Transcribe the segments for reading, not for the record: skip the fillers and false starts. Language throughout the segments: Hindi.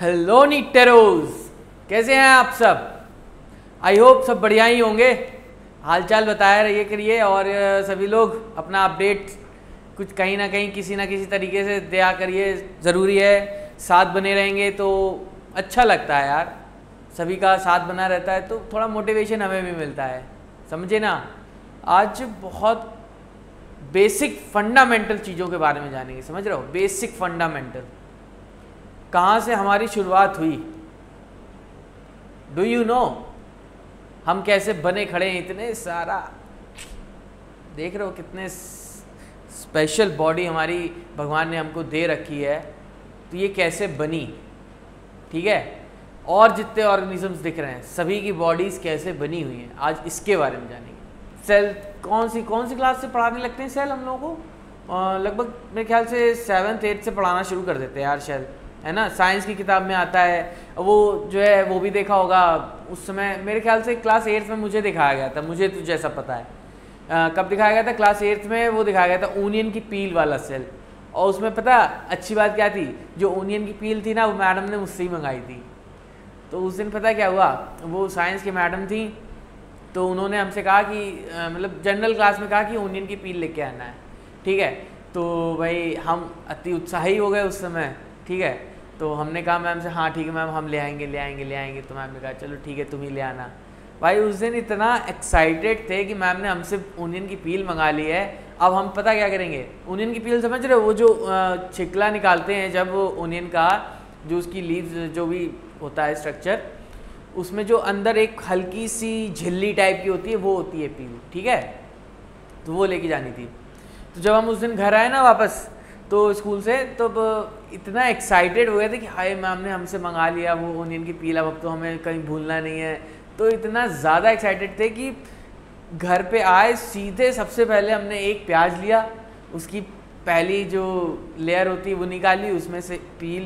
हेलो नीटेरोज, कैसे हैं आप सब। आई होप सब बढ़िया ही होंगे। हालचाल बताया रहिए करिए और सभी लोग अपना अपडेट कुछ कहीं ना कहीं किसी ना किसी तरीके से दिया करिए, ज़रूरी है। साथ बने रहेंगे तो अच्छा लगता है यार, सभी का साथ बना रहता है तो थोड़ा मोटिवेशन हमें भी मिलता है, समझे ना। आज बहुत बेसिक फंडामेंटल चीज़ों के बारे में जानेंगे, समझ रहे हो। बेसिक फंडामेंटल, कहाँ से हमारी शुरुआत हुई, डू यू नो। हम कैसे बने खड़े हैं, इतने सारा देख रहे हो, कितने स्पेशल बॉडी हमारी भगवान ने हमको दे रखी है, तो ये कैसे बनी, ठीक है। और जितने ऑर्गेनिजम्स दिख रहे हैं सभी की बॉडीज़ कैसे बनी हुई हैं, आज इसके बारे में जानेंगे। सेल कौन सी क्लास से पढ़ाने लगते हैं सेल हम लोगों को, लगभग मेरे ख्याल से 7th 8th से पढ़ाना शुरू कर देते हैं यार सेल, है ना। साइंस की किताब में आता है वो, जो है वो भी देखा होगा उस समय। मेरे ख्याल से क्लास 8th में मुझे दिखाया गया था, मुझे तो जैसा पता है कब दिखाया गया था, क्लास 8th में वो दिखाया गया था ओनियन की पील वाला सेल। और उसमें पता अच्छी बात क्या थी, जो ओनियन की पील थी ना वो मैडम ने मुझसे ही मंगाई थी। तो उस दिन पता क्या हुआ, वो साइंस की मैडम थी तो उन्होंने हमसे कहा कि मतलब जनरल क्लास में कहा कि ओनियन की पील लेके आना है, ठीक है। तो भाई हम अति उत्साही हो गए उस समय, ठीक है। तो हमने कहा मैम से, हाँ ठीक है मैम हम ले आएंगे। तो मैम ने कहा चलो ठीक है तुम ही ले आना। भाई उस दिन इतना एक्साइटेड थे कि मैम ने हमसे ओनियन की पील मंगा ली है। अब हम पता क्या करेंगे, ओनियन की पील समझ रहे हो, वो जो छिकला निकालते हैं जब वो ओनियन का, जो उसकी लीव्स जो भी होता है स्ट्रक्चर, उसमें जो अंदर एक हल्की सी झिल्ली टाइप की होती है वो होती है पील, ठीक है। तो वो लेके जानी थी। तो जब हम उस दिन घर आए ना वापस तो स्कूल से, तो इतना एक्साइटेड हो गए थे कि हाय मैम ने हमसे मंगा लिया वो ओनियन की पील, अब तो हमें कहीं भूलना नहीं है। तो इतना ज़्यादा एक्साइटेड थे कि घर पे आए सीधे सबसे पहले हमने एक प्याज लिया, उसकी पहली जो लेयर होती है वो निकाली, उसमें से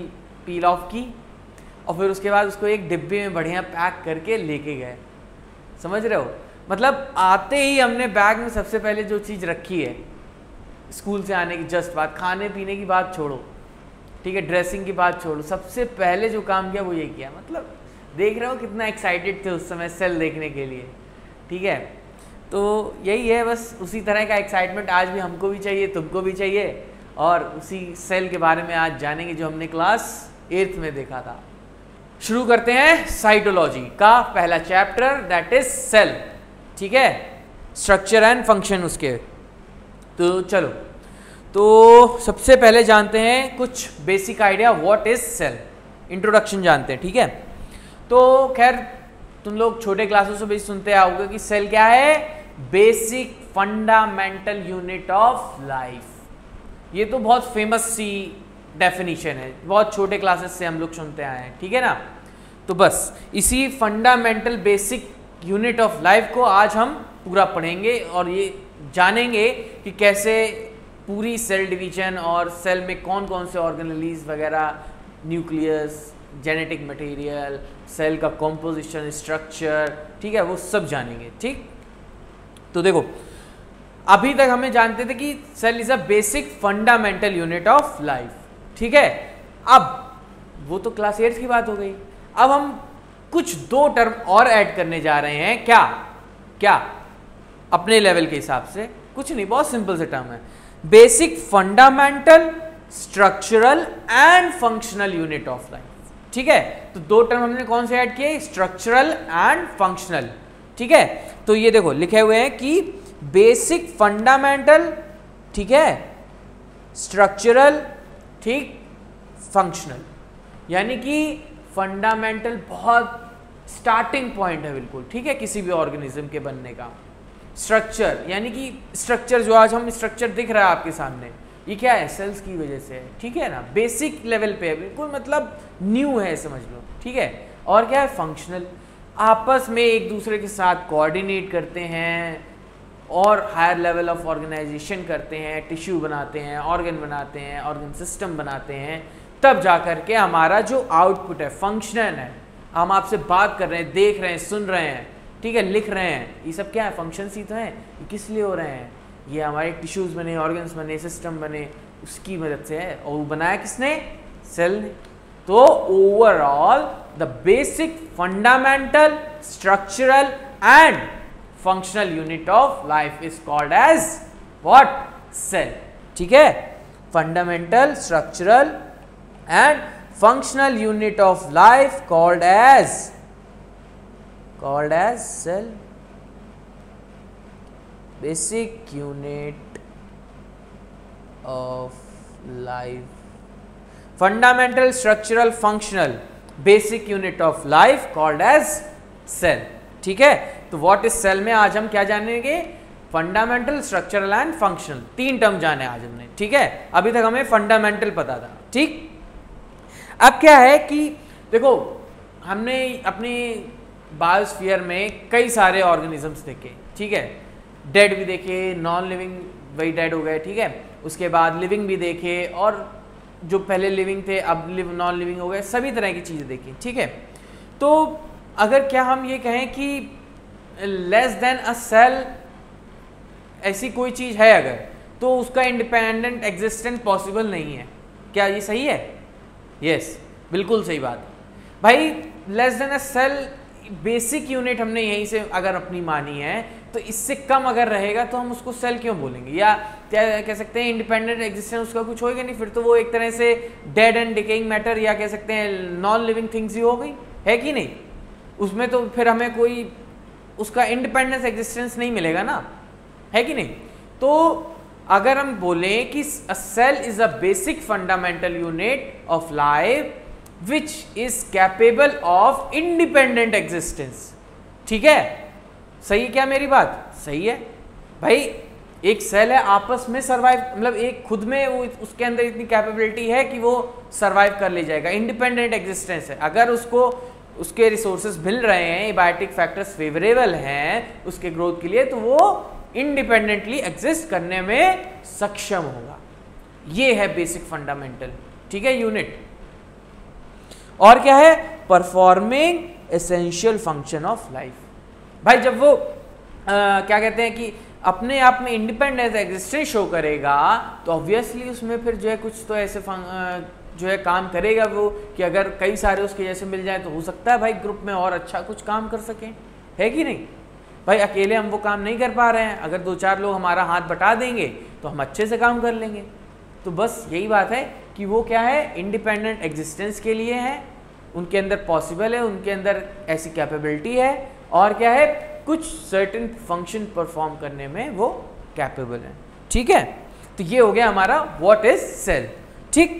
पील ऑफ की, और फिर उसके बाद उसको एक डिब्बे में बढ़िया पैक करके लेके गए, समझ रहे हो। मतलब आते ही हमने बैग में सबसे पहले जो चीज़ रखी है, स्कूल से आने की जस्ट बात, खाने पीने की बात छोड़ो, ठीक है, ड्रेसिंग की बात छोड़ो, सबसे पहले जो काम किया वो ये किया। मतलब देख रहे हो कितना एक्साइटेड थे उस समय सेल देखने के लिए, ठीक है। तो यही है, बस उसी तरह का एक्साइटमेंट आज भी हमको भी चाहिए, तुमको भी चाहिए, और उसी सेल के बारे में आज जानेंगे जो हमने क्लास 8th में देखा था। शुरू करते हैं साइटोलॉजी का पहला चैप्टर, दैट इज सेल, ठीक है, स्ट्रक्चर एंड फंक्शन उसके। तो चलो, तो सबसे पहले जानते हैं कुछ basic idea what is cell, introduction जानते हैं, ठीक है। तो खैर तुम लोग छोटे क्लासों से भी सुनते आओगे कि सेल क्या है, basic fundamental unit of life. ये तो बहुत फेमस सी डेफिनेशन है, बहुत छोटे क्लासेस से हम लोग सुनते आए हैं, ठीक है ना। तो बस इसी fundamental basic unit of life को आज हम पूरा पढ़ेंगे और ये जानेंगे कि कैसे पूरी सेल डिवीजन और सेल में कौन कौन से ऑर्गेनेलीज वगैरह, न्यूक्लियस, जेनेटिक मटेरियल, सेल का कॉम्पोजिशन, स्ट्रक्चर, ठीक है, वो सब जानेंगे, ठीक। तो देखो अभी तक हमें जानते थे कि cell is a basic fundamental unit of life, ठीक है। अब वो तो क्लास 8 की बात हो गई, अब हम कुछ 2 टर्म और ऐड करने जा रहे हैं। क्या अपने लेवल के हिसाब से, कुछ नहीं, बहुत सिंपल से टर्म है, basic fundamental structural and functional unit of life, ठीक है। तो 2 टर्म हमने कौन से ऐड किए, स्ट्रक्चरल एंड फंक्शनल, ठीक है। तो ये देखो लिखे हुए हैं कि बेसिक फंडामेंटल, ठीक है, स्ट्रक्चरल, ठीक, फंक्शनल, यानी कि फंडामेंटल बहुत स्टार्टिंग पॉइंट है बिल्कुल, ठीक है, किसी भी ऑर्गेनिज्म के बनने का। स्ट्रक्चर यानी कि स्ट्रक्चर, जो आज हम स्ट्रक्चर दिख रहा है आपके सामने, ये क्या है, सेल्स की वजह से है, ठीक है ना, बेसिक लेवल पे है बिल्कुल, मतलब न्यू है समझ लो, ठीक है। और क्या है, फंक्शनल, आपस में एक दूसरे के साथ कोऑर्डिनेट करते हैं और हायर लेवल ऑफ ऑर्गेनाइजेशन करते हैं, टिश्यू बनाते हैं, ऑर्गन बनाते हैं, ऑर्गन सिस्टम बनाते हैं, तब जा करके हमारा जो आउटपुट है, फंक्शनल है। हम आपसे बात कर रहे हैं, देख रहे हैं, सुन रहे हैं, ठीक है, लिख रहे हैं, ये सब क्या है, फंक्शंस ही तो हैं। ये किस लिए हो रहे हैं, ये हमारे टिश्यूज़ बने, ऑर्गन्स बने, सिस्टम बने, उसकी मदद से है। और वो बनाया किसने, सेल ने, तो overall the basic fundamental structural and functional unit of life is called as what? Cell. ठीक है, fundamental structural and functional unit of life called as cell, basic unit of life, fundamental structural functional basic unit of life called as cell। ठीक है, तो व्हाट इज सेल में आज हम क्या जानेंगे? Fundamental, structural and functional, 3 term जाने आज हमने। ठीक है, अभी तक हमें फंडामेंटल पता था। ठीक, अब क्या है कि देखो हमने अपनी बायोस्फीयर में कई सारे ऑर्गेनिजम्स देखे। ठीक है, डेड भी देखे, नॉन लिविंग वही डेड हो गए। ठीक है, उसके बाद लिविंग भी देखे, और जो पहले लिविंग थे अब नॉन लिविंग हो गए, सभी तरह की चीज़ें देखी। ठीक है, तो अगर क्या हम ये कहें कि लेस देन अ सेल ऐसी कोई चीज़ है अगर, तो उसका इंडिपेंडेंट एग्जिस्टेंस पॉसिबल नहीं है। क्या ये सही है? यस, बिल्कुल सही बात भाई। Less than a cell basic unit हमने यहीं से अगर अपनी मानी है, तो इससे कम अगर रहेगा तो हम उसको सेल क्यों बोलेंगे? या क्या कह सकते हैं इंडिपेंडेंट एग्जिस्टेंस उसका कुछ होएगा नहीं, फिर तो वो एक तरह से डेड एंड डिकेइंग मैटर या कह सकते हैं नॉन लिविंग थिंग्स ही हो गई, है कि नहीं? उसमें तो फिर हमें कोई उसका इंडिपेंडेंस एग्जिस्टेंस नहीं मिलेगा ना, है कि नहीं? तो अगर हम बोलें कि a cell is a basic fundamental unit of life which is capable of independent existence. ठीक है, सही क्या मेरी बात? सही है भाई। एक सेल है, आपस में सर्वाइव, मतलब एक खुद में उसके अंदर इतनी कैपेबिलिटी है कि वो सर्वाइव कर ले जाएगा, इंडिपेंडेंट एग्जिस्टेंस है। अगर उसको उसके रिसोर्सेज मिल रहे हैं, एबायोटिक फैक्टर्स फेवरेबल हैं उसके ग्रोथ के लिए, तो वो इंडिपेंडेंटली एग्जिस्ट करने में सक्षम होगा। ये है बेसिक फंडामेंटल, ठीक है, यूनिट। और क्या है? Performing essential function of life. भाई जब वो क्या कहते हैं कि अपने आप में इंडिपेंडेंस एग्जिस्टेंस शो करेगा, तो ऑब्वियसली उसमें फिर जो है कुछ तो ऐसे जो है काम करेगा वो, कि अगर कई सारे उसके जैसे मिल जाए तो हो सकता है भाई ग्रुप में और अच्छा कुछ काम कर सकें, है कि नहीं? भाई अकेले हम वो काम नहीं कर पा रहे हैं, अगर 2-4 लोग हमारा हाथ बटा देंगे तो हम अच्छे से काम कर लेंगे। तो बस यही बात है कि वो क्या है, इंडिपेंडेंट एग्जिस्टेंस के लिए है, उनके अंदर पॉसिबल है, उनके अंदर ऐसी कैपेबिलिटी है, और क्या है, कुछ सर्टेन फंक्शन परफॉर्म करने में वो कैपेबल है। ठीक है, तो ये हो गया हमारा व्हाट इज सेल। ठीक,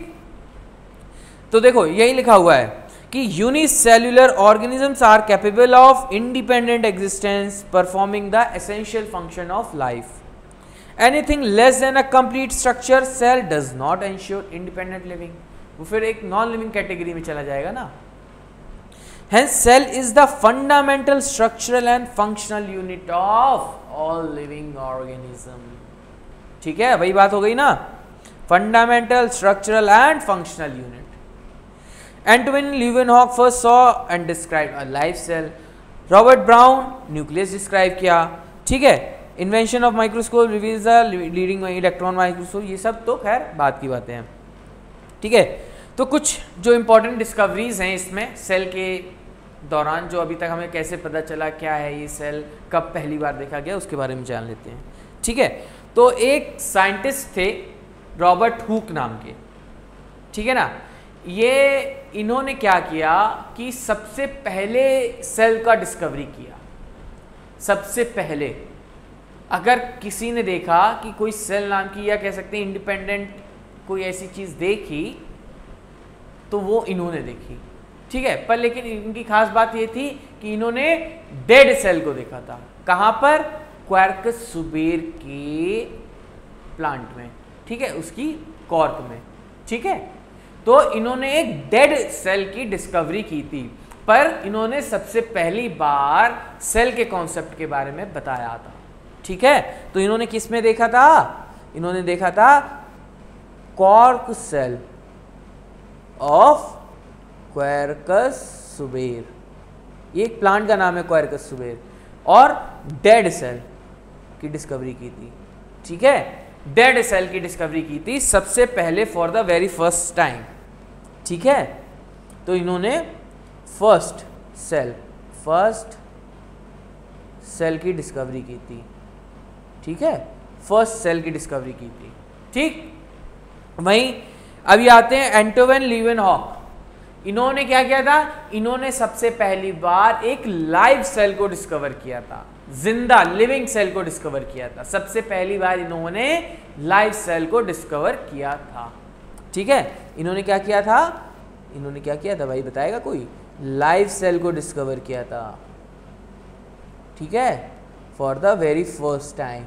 तो देखो यही लिखा हुआ है कि unicellular organisms are capable of independent existence performing the essential function of life. Anything less than a complete structure cell does not ensure independent living. वो फिर एक नॉन लिविंग कैटेगरी में चला जाएगा ना। Hence cell is the fundamental structural and functional unit of all living organism। ठीक है, वही बात हो गई ना, fundamental structural and functional unit। Antoine Leeuwenhoek first saw and described a live cell। Robert Brown nucleus describe किया। ठीक है, invention of microscope reveals the leading electron microscope। ये सब तो खैर बात की बातें हैं। ठीक है, तो कुछ जो इंपॉर्टेंट डिस्कवरीज हैं इसमें सेल के दौरान, जो अभी तक हमें कैसे पता चला क्या है ये सेल, कब पहली बार देखा गया, उसके बारे में जान लेते हैं। ठीक है, तो एक साइंटिस्ट थे रॉबर्ट हुक नाम के, ठीक है ना। ये इन्होंने क्या किया कि सबसे पहले सेल का डिस्कवरी किया। सबसे पहले अगर किसी ने देखा कि कोई सेल नाम की या कह सकते हैं इंडिपेंडेंट कोई ऐसी चीज़ देखी, तो वो इन्होंने देखी। ठीक है, पर लेकिन इनकी खास बात ये थी कि इन्होंने डेड सेल को देखा था। कहाँ पर? क्वार्कस सुबेर के प्लांट में, ठीक है, उसकी कॉर्क में। ठीक है, तो इन्होंने एक डेड सेल की डिस्कवरी की थी, पर इन्होंने सबसे पहली बार सेल के कॉन्सेप्ट के बारे में बताया था। ठीक है, तो इन्होंने किस में देखा था? इन्होंने देखा था कॉर्क सेल ऑफ क्वार्कस सुबेर। ये एक प्लांट का नाम है क्वार्कस सुबेर, और डेड सेल की डिस्कवरी की थी। ठीक है, डेड सेल की डिस्कवरी की थी सबसे पहले for the very first time. ठीक है, तो इन्होंने फर्स्ट सेल की डिस्कवरी की थी, ठीक है, फर्स्ट सेल की डिस्कवरी की थी, ठीक। वहीं अभी आते हैं एंटोवन लीवेनहॉक। इन्होंने क्या किया था, इन्होंने सबसे पहली बार एक लाइव सेल को डिस्कवर किया था, जिंदा लिविंग सेल को डिस्कवर किया था, सबसे पहली बार इन्होंने लाइव सेल को डिस्कवर किया था, ठीक है। इन्होंने क्या किया था, इन्होंने क्या किया था भाई, बताएगा कोई? लाइव सेल को डिस्कवर किया था, ठीक है, for the very first time,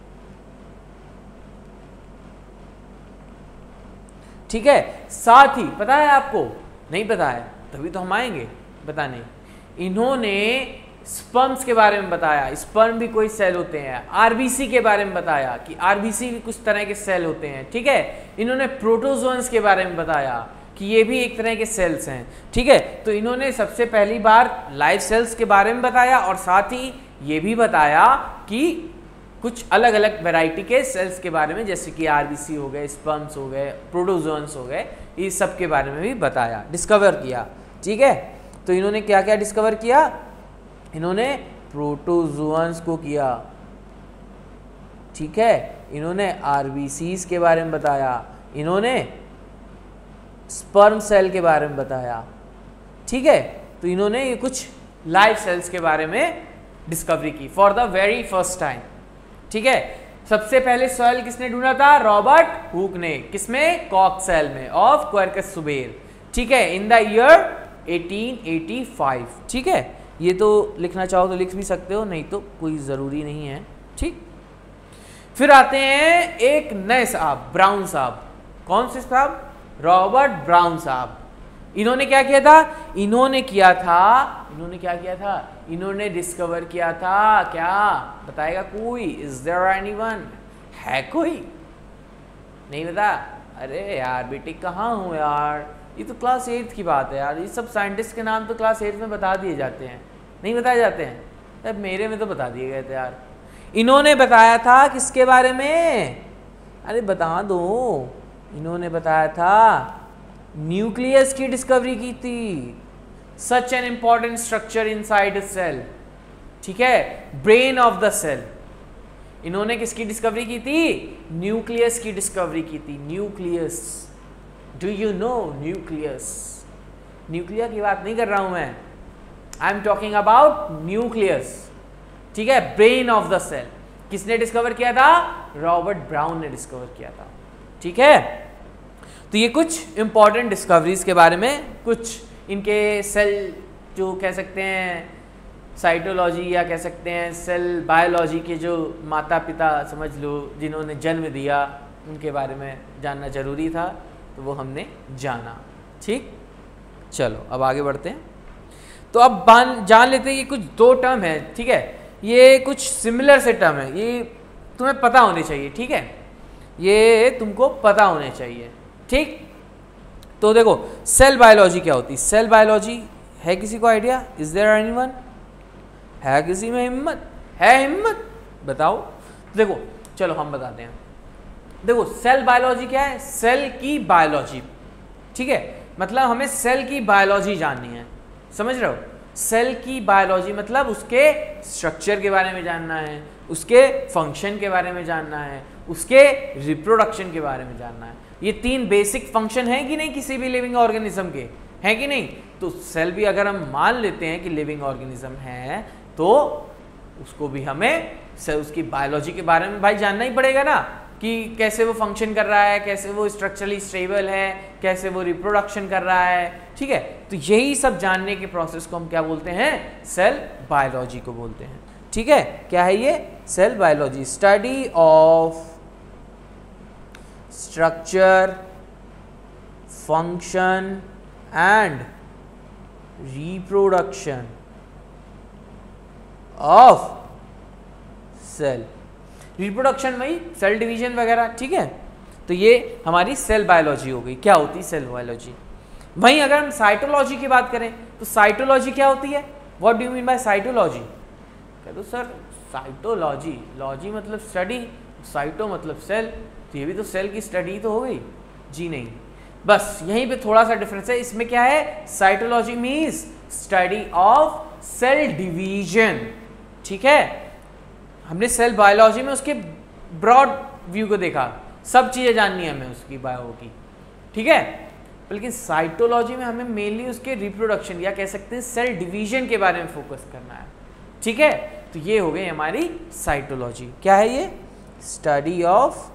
ठीक है। साथ ही पता है आपको, नहीं पता है तभी तो हम आएंगे बताने, इन्होंने स्पर्म्स के बारे में बताया, स्पर्म भी कोई सेल होते हैं, आरबीसी के बारे में बताया कि आरबीसी भी कुछ तरह के सेल होते हैं, ठीक है। इन्होंने प्रोटोजोन्स के बारे में बताया कि ये भी एक तरह के सेल्स हैं, ठीक है। तो इन्होंने सबसे पहली बार लाइव सेल्स के बारे में बताया और साथ ही ये भी बताया कि कुछ अलग अलग वैरायटी के सेल्स के बारे में, जैसे कि आरबीसी हो गए, स्पर्म्स हो गए, प्रोटोजोन्स हो गए, इस सब के बारे में भी बताया, डिस्कवर किया, ठीक है। तो इन्होंने क्या क्या डिस्कवर किया, इन्होंने प्रोटोजोन्स को किया, ठीक है, इन्होंने आरबीसीज के बारे में बताया, इन्होंने स्पर्म सेल के बारे में बताया, ठीक है। तो इन्होंने ये कुछ लाइव सेल्स के बारे में डिस्कवरी की for the very first time, ठीक है। सबसे पहले सेल किसने ढूंढा था, रॉबर्ट हुक ने, किसमें, कॉक सेल में ऑफ क्वार्कस सुबेर, ठीक है, इन द ईयर 1885, ठीक है। ये तो लिखना चाहो तो लिख भी सकते हो, नहीं तो कोई ज़रूरी नहीं है, ठीक। फिर आते हैं एक नए साहब, ब्राउन साहब। कौन से साहब, रॉबर्ट ब्राउन साहब। इन्होंने क्या किया था, इन्होंने क्या किया था, इन्होंने डिस्कवर किया था, क्या बताएगा कोई, इज देयर एनीवन, है कोई, नहीं बता, अरे यार बेटे कहाँ हूँ यार, ये तो क्लास 8 की बात है यार, ये सब साइंटिस्ट के नाम तो क्लास 8 में बता दिए जाते हैं, नहीं बताए जाते हैं, तब मेरे में तो बता दिए गए थे यार। इन्होंने बताया था किसके बारे में, अरे बता दो, इन्होंने बताया था न्यूक्लियस की डिस्कवरी की थी, such an important structure inside a cell, ठीक है, ब्रेन ऑफ द सेल। इन्होंने किसकी डिस्कवरी की थी, न्यूक्लियस की डिस्कवरी की थी, nucleus, do you know nucleus, nuclear की बात नहीं कर रहा हूं मैं, I am talking about nucleus, ठीक है, ब्रेन ऑफ द सेल। किसने डिस्कवर किया था, रॉबर्ट ब्राउन ने डिस्कवर किया था, ठीक है। तो ये कुछ इंपॉर्टेंट डिस्कवरीज के बारे में, कुछ इनके सेल जो कह सकते हैं साइटोलॉजी या कह सकते हैं सेल बायोलॉजी के जो माता पिता समझ लो, जिन्होंने जन्म दिया, उनके बारे में जानना जरूरी था, तो वो हमने जाना, ठीक। चलो अब आगे बढ़ते हैं। तो अब जान लेते हैं, ये कुछ 2 टर्म है, ठीक है, ये कुछ सिमिलर से टर्म है, ये तुम्हें पता होने चाहिए, ठीक है, ये तुमको पता होने चाहिए, ठीक। तो देखो सेल बायोलॉजी क्या होती है, सेल बायोलॉजी है किसी को आइडिया, इज देयर एनीवन, है किसी में हिम्मत, है हिम्मत, बताओ। देखो चलो हम बताते हैं, देखो सेल बायोलॉजी क्या है, सेल की बायोलॉजी, ठीक है, मतलब हमें सेल की बायोलॉजी जाननी है, समझ रहे हो, सेल की बायोलॉजी मतलब उसके स्ट्रक्चर के बारे में जानना है, उसके फंक्शन के बारे में जानना है, उसके रिप्रोडक्शन के बारे में जानना है। ये 3 बेसिक फंक्शन है कि नहीं किसी भी लिविंग ऑर्गेनिज्म के, हैं कि नहीं। तो सेल भी अगर हम मान लेते हैं कि लिविंग ऑर्गेनिज्म है, तो उसको भी हमें उसकी बायोलॉजी के बारे में भाई जानना ही पड़ेगा ना, कि कैसे वो फंक्शन कर रहा है, कैसे वो स्ट्रक्चरली स्टेबल है, कैसे वो रिप्रोडक्शन कर रहा है, ठीक है। तो यही सब जानने के प्रोसेस को हम क्या बोलते हैं, सेल बायोलॉजी को बोलते हैं, ठीक है। क्या है ये, cell biology, study of structure, function and reproduction of cell. Reproduction वही सेल डिवीजन वगैरह, ठीक है। तो ये हमारी सेल बायोलॉजी हो गई। क्या होती है सेल बायोलॉजी। वहीं अगर हम साइटोलॉजी की बात करें तो साइटोलॉजी क्या होती है, what do you mean by cytology. कह दो सर साइटोलॉजी, लॉजी मतलब स्टडी, साइटो मतलब सेल, तो ये भी तो सेल की स्टडी तो हो गई जी। नहीं, बस यहीं पे थोड़ा सा डिफरेंस है। इसमें क्या है, cytology means study of cell division. ठीक है, हमने सेल बायोलॉजी में उसके ब्रॉड व्यू को देखा, सब चीजें जाननी है हमें उसकी बायो की, ठीक है। लेकिन साइटोलॉजी में हमें मेनली उसके रिप्रोडक्शन या कह सकते हैं सेल डिवीजन के बारे में फोकस करना है, ठीक है। तो ये हो गई हमारी साइटोलॉजी। क्या है ये, study of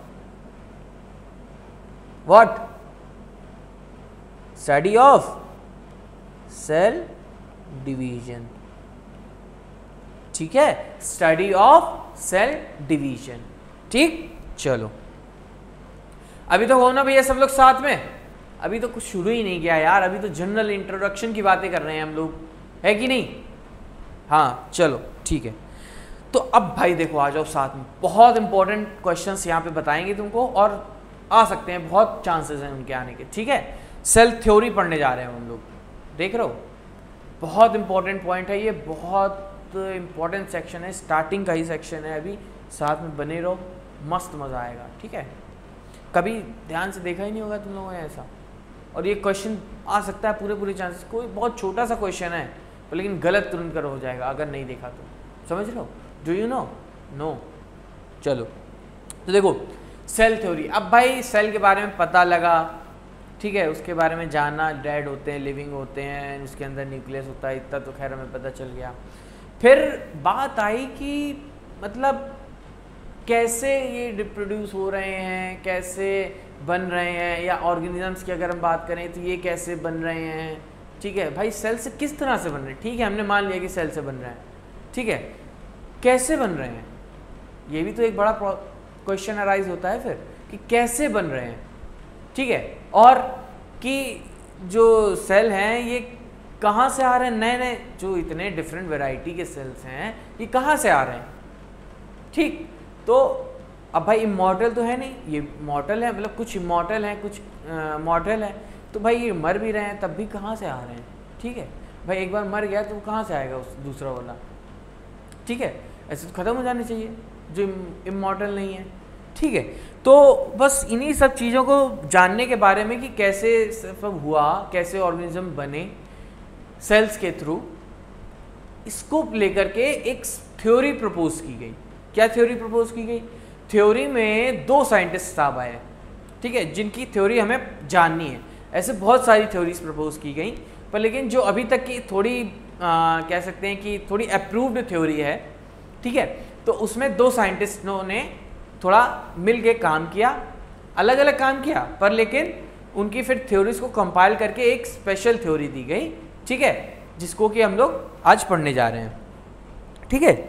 what, study of cell division, ठीक है, स्टडी ऑफ सेल डिवीजन। ठीक, चलो अभी तो हो ना भैया सब लोग साथ में, अभी तो कुछ शुरू ही नहीं किया यार, अभी तो जनरल इंट्रोडक्शन की बातें कर रहे हैं हम लोग, है कि नहीं। हाँ चलो ठीक है। तो अब भाई देखो आ जाओ साथ में, बहुत इंपॉर्टेंट क्वेश्चंस यहाँ पे बताएंगे तुमको, और आ सकते हैं, बहुत चांसेस हैं उनके आने के, ठीक है। सेल थ्योरी पढ़ने जा रहे हैं हम लोग, देख रहे हो, बहुत इंपॉर्टेंट पॉइंट है ये, बहुत इंपॉर्टेंट सेक्शन है, स्टार्टिंग का ही सेक्शन है अभी, साथ में बने रहो, मस्त मज़ा आएगा, ठीक है। कभी ध्यान से देखा ही नहीं होगा तुम लोगों ने ऐसा, और ये क्वेश्चन आ सकता है पूरे चांसेस, कोई बहुत छोटा सा क्वेश्चन है लेकिन गलत तुरंत कर हो जाएगा अगर नहीं देखा तो, समझ रहे हो, डू यू नो, नो। चलो तो देखो सेल थ्योरी, अब भाई सेल के बारे में पता लगा, ठीक है, उसके बारे में जानना, डेड होते हैं, लिविंग होते हैं, उसके अंदर न्यूक्लियस होता है, इतना तो खैर हमें पता चल गया। फिर बात आई कि मतलब कैसे ये रिप्रोड्यूस हो रहे हैं, कैसे बन रहे हैं, या ऑर्गेनिजम्स की अगर हम बात करें तो ये कैसे बन रहे हैं, ठीक है। भाई सेल से किस तरह से बन रहे हैं, ठीक है, हमने मान लिया कि सेल से बन रहे हैं, ठीक है, कैसे बन रहे हैं, ये भी तो एक बड़ा क्वेश्चन अराइज होता है फिर कि कैसे बन रहे हैं, ठीक है, और कि जो सेल हैं ये कहाँ से आ रहे हैं, नए नए जो इतने डिफरेंट वैरायटी के सेल्स हैं ये कहाँ से आ रहे हैं, ठीक। तो अब भाई इमॉर्टल तो है नहीं, ये मॉर्टल है, मतलब कुछ इमॉर्टल हैं, कुछ मॉर्टल है, तो भाई ये मर भी रहे हैं तब भी कहाँ से आ रहे हैं, ठीक है। भाई एक बार मर गया तो वो कहाँ से आएगा उस दूसरा वाला, ठीक है, ऐसे तो ख़त्म हो जाने चाहिए जो इमॉर्टल नहीं है, ठीक है। तो बस इन्हीं सब चीज़ों को जानने के बारे में कि कैसे सब हुआ, कैसे ऑर्गेनिज्म बने सेल्स के थ्रू, इसको लेकर के एक थ्योरी प्रपोज की गई। क्या थ्योरी प्रपोज की गई, थ्योरी में दो साइंटिस्ट साहब आए, ठीक है, जिनकी थ्योरी हमें जाननी है। ऐसे बहुत सारी थ्योरीज प्रपोज की गई, पर लेकिन जो अभी तक की थोड़ी कह सकते हैं कि थोड़ी अप्रूव्ड थ्योरी है, ठीक है, तो उसमें दो साइंटिस्टों ने थोड़ा मिल के काम किया, अलग अलग काम किया, पर लेकिन उनकी फिर थ्योरीज को कंपाइल करके एक स्पेशल थ्योरी दी गई, ठीक है, जिसको कि हम लोग आज पढ़ने जा रहे हैं, ठीक है।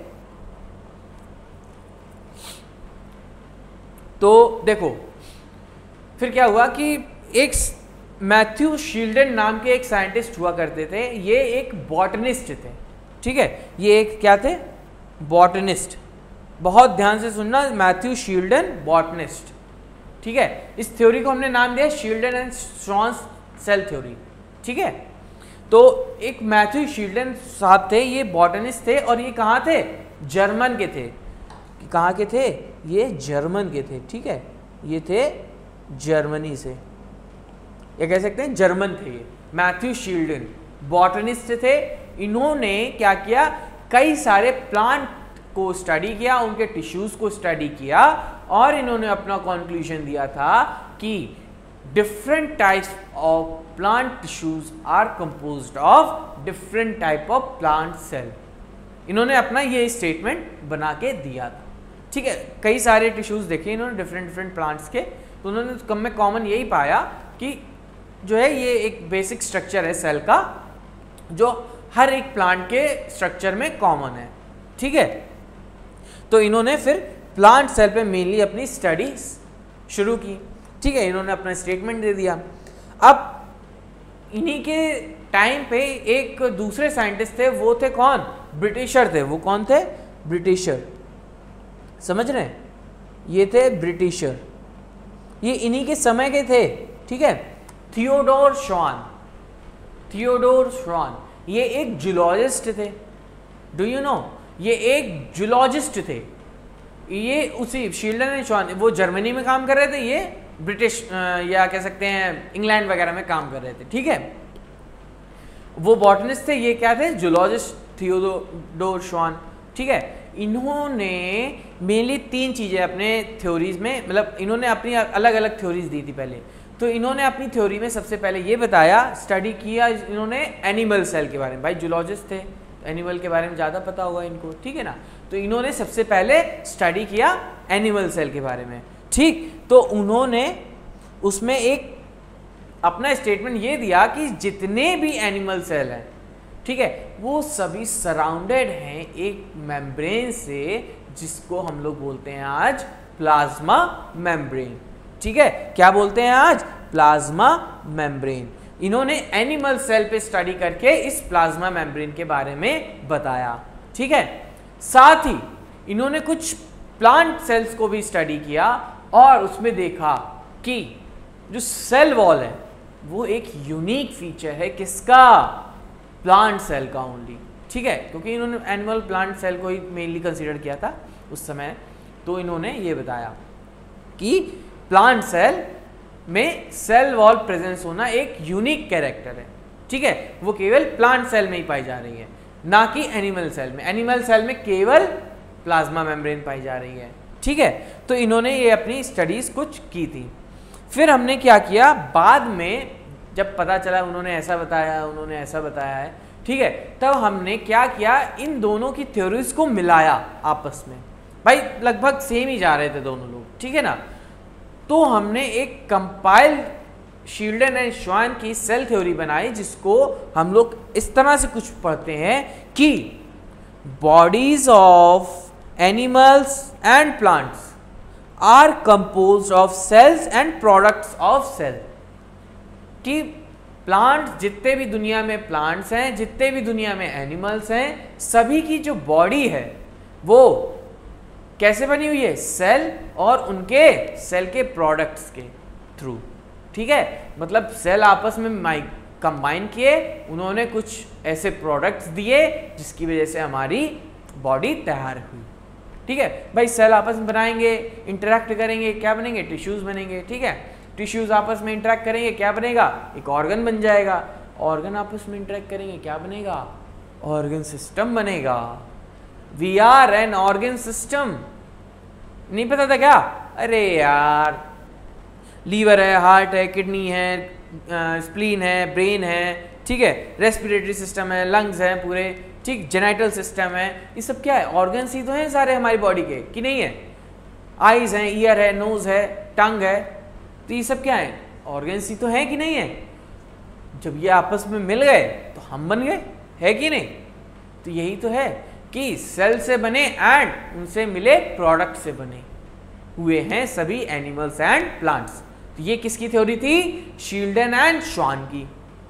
तो देखो फिर क्या हुआ कि एक मैथ्यू शील्डन नाम के एक साइंटिस्ट हुआ करते थे, ये एक बॉटनिस्ट थे, ठीक है, ये एक क्या थे, बॉटनिस्ट, बहुत ध्यान से सुनना, मैथ्यू शील्डन बॉटनिस्ट, ठीक है। इस थ्योरी को हमने नाम दिया Schleiden and Schwann's cell theory, ठीक है। तो एक मैथ्यू शील्डन साहब थे, ये बॉटनिस्ट थे, और ये कहाँ थे, जर्मन के थे, कहाँ के थे, ये जर्मन के थे, ठीक है, ये थे जर्मनी से, ये कह सकते हैं जर्मन थे ये, मैथ्यू शील्डन बॉटनिस्ट थे। इन्होंने क्या किया, कई सारे प्लांट को स्टडी किया, उनके टिश्यूज को स्टडी किया, और इन्होंने अपना कंक्लूजन दिया था कि different types of plant tissues are composed of different type of plant cell. इन्होंने अपना ये स्टेटमेंट बना के दिया था, ठीक है। कई सारे टिश्यूज देखे इन्होंने डिफरेंट प्लांट्स के, तो उन्होंने कम में कॉमन यही पाया कि जो है ये एक बेसिक स्ट्रक्चर है सेल का, जो हर एक प्लांट के स्ट्रक्चर में कॉमन है, ठीक है। तो इन्होंने फिर प्लांट सेल पे मेनली अपनी स्टडी शुरू की, ठीक है, इन्होंने अपना स्टेटमेंट दे दिया। अब इन्हीं के टाइम पे एक दूसरे साइंटिस्ट थे, वो थे कौन, ब्रिटिशर थे। वो कौन थे, ब्रिटिशर, समझ रहे हैं, ये थे ब्रिटिशर, ये इन्हीं के समय के थे, ठीक है। थियोडोर श्वान, थियोडोर श्वान, ये एक जूलॉजिस्ट थे, डू यू नो, ये एक जूलॉजिस्ट थे। ये उसी शील्डन एंड श्वान, वो जर्मनी में काम कर रहे थे, ये ब्रिटिश या कह सकते हैं इंग्लैंड वगैरह में काम कर रहे थे, ठीक है। वो बॉटनिस्ट थे, ये क्या थे, जूलॉजिस्ट थियोडोर श्वान, ठीक है। इन्होंने मेनली 3 चीज़ें अपने थ्योरीज में, मतलब इन्होंने अपनी अलग अलग थ्योरीज दी थी पहले। तो इन्होंने अपनी थ्योरी में सबसे पहले ये बताया, स्टडी किया इन्होंने एनिमल सेल के बारे में। भाई जूलॉजिस्ट थे, एनिमल के बारे में ज़्यादा पता होगा इनको, ठीक है ना। तो इन्होंने सबसे पहले स्टडी किया एनिमल सेल के बारे में, ठीक। तो उन्होंने उसमें एक अपना स्टेटमेंट ये दिया कि जितने भी एनिमल सेल हैं, ठीक है, वो सभी सराउंडेड हैं एक मेम्ब्रेन से, जिसको हम लोग बोलते हैं आज प्लाज्मा मेम्ब्रेन, ठीक है। क्या बोलते हैं आज, प्लाज्मा मेम्ब्रेन। इन्होंने एनिमल सेल पे स्टडी करके इस प्लाज्मा मेम्ब्रेन के बारे में बताया, ठीक है। साथ ही इन्होंने कुछ प्लांट सेल्स को भी स्टडी किया और उसमें देखा कि जो सेल वॉल है वो एक यूनिक फीचर है, किसका, प्लांट सेल का ओनली, ठीक है। क्योंकि इन्होंने एनिमल प्लांट सेल को ही मेनली कंसीडर किया था उस समय। तो इन्होंने ये बताया कि प्लांट सेल में सेल वॉल प्रेजेंस होना एक यूनिक कैरेक्टर है, ठीक है। वो केवल प्लांट सेल में ही पाई जा रही है, ना कि एनिमल सेल में। एनिमल सेल में केवल प्लाज्मा मेम्ब्रेन पाई जा रही है, ठीक है। तो इन्होंने ये अपनी स्टडीज कुछ की थी। फिर हमने क्या किया, बाद में जब पता चला उन्होंने ऐसा बताया, उन्होंने ऐसा बताया है, ठीक है, तब हमने क्या किया, इन दोनों की थ्योरीज को मिलाया आपस में। भाई लगभग सेम ही जा रहे थे दोनों लोग, ठीक है ना। तो हमने एक कंपाइल्ड शील्डन एंड श्वान की सेल थ्योरी बनाई, जिसको हम लोग इस तरह से कुछ पढ़ते हैं कि bodies of animals and plants are composed of cells and products of cell. कि प्लांट्स, जितने भी दुनिया में प्लांट्स हैं, जितने भी दुनिया में एनिमल्स हैं, सभी की जो बॉडी है वो कैसे बनी हुई है, सेल और उनके सेल के प्रोडक्ट्स के थ्रू, ठीक है। मतलब सेल आपस में कंबाइन किए, उन्होंने कुछ ऐसे प्रोडक्ट्स दिए जिसकी वजह से हमारी बॉडी तैयार हुई, ठीक है। भाई सेल आपस में बनाएंगे, इंटरेक्ट करेंगे, क्या बनेंगे, टिश्यूज बनेंगे, ठीक है। टिश्यूज आपस में इंटरेक्ट करेंगे, क्या बनेगा, एक ऑर्गन बन जाएगा। ऑर्गन आपस में इंटरेक्ट करेंगे, क्या बनेगा, ऑर्गन सिस्टम बनेगा। We are an organ system. नहीं पता था क्या, अरे यार, लीवर है, हार्ट है, किडनी है, स्प्लीन है, ब्रेन है, ठीक है, रेस्पिरेटरी सिस्टम है, लंग्स हैं पूरे, ठीक, जेनाइटल सिस्टम है, ये सब क्या है, ऑर्गन्स ही तो हैं सारे हमारी बॉडी के, कि नहीं है। आईज हैं, ईयर है, नोज है, टंग है, तो ये सब क्या है, ऑर्गन्स ही तो हैं, कि नहीं है। जब ये आपस में मिल गए तो हम बन गए, है कि नहीं। तो यही तो है कि सेल से बने एंड उनसे मिले प्रोडक्ट से बने हुए हैं सभी एनिमल्स एंड प्लांट्स। तो ये किसकी थ्योरी थी, शील्डन एंड श्वान की।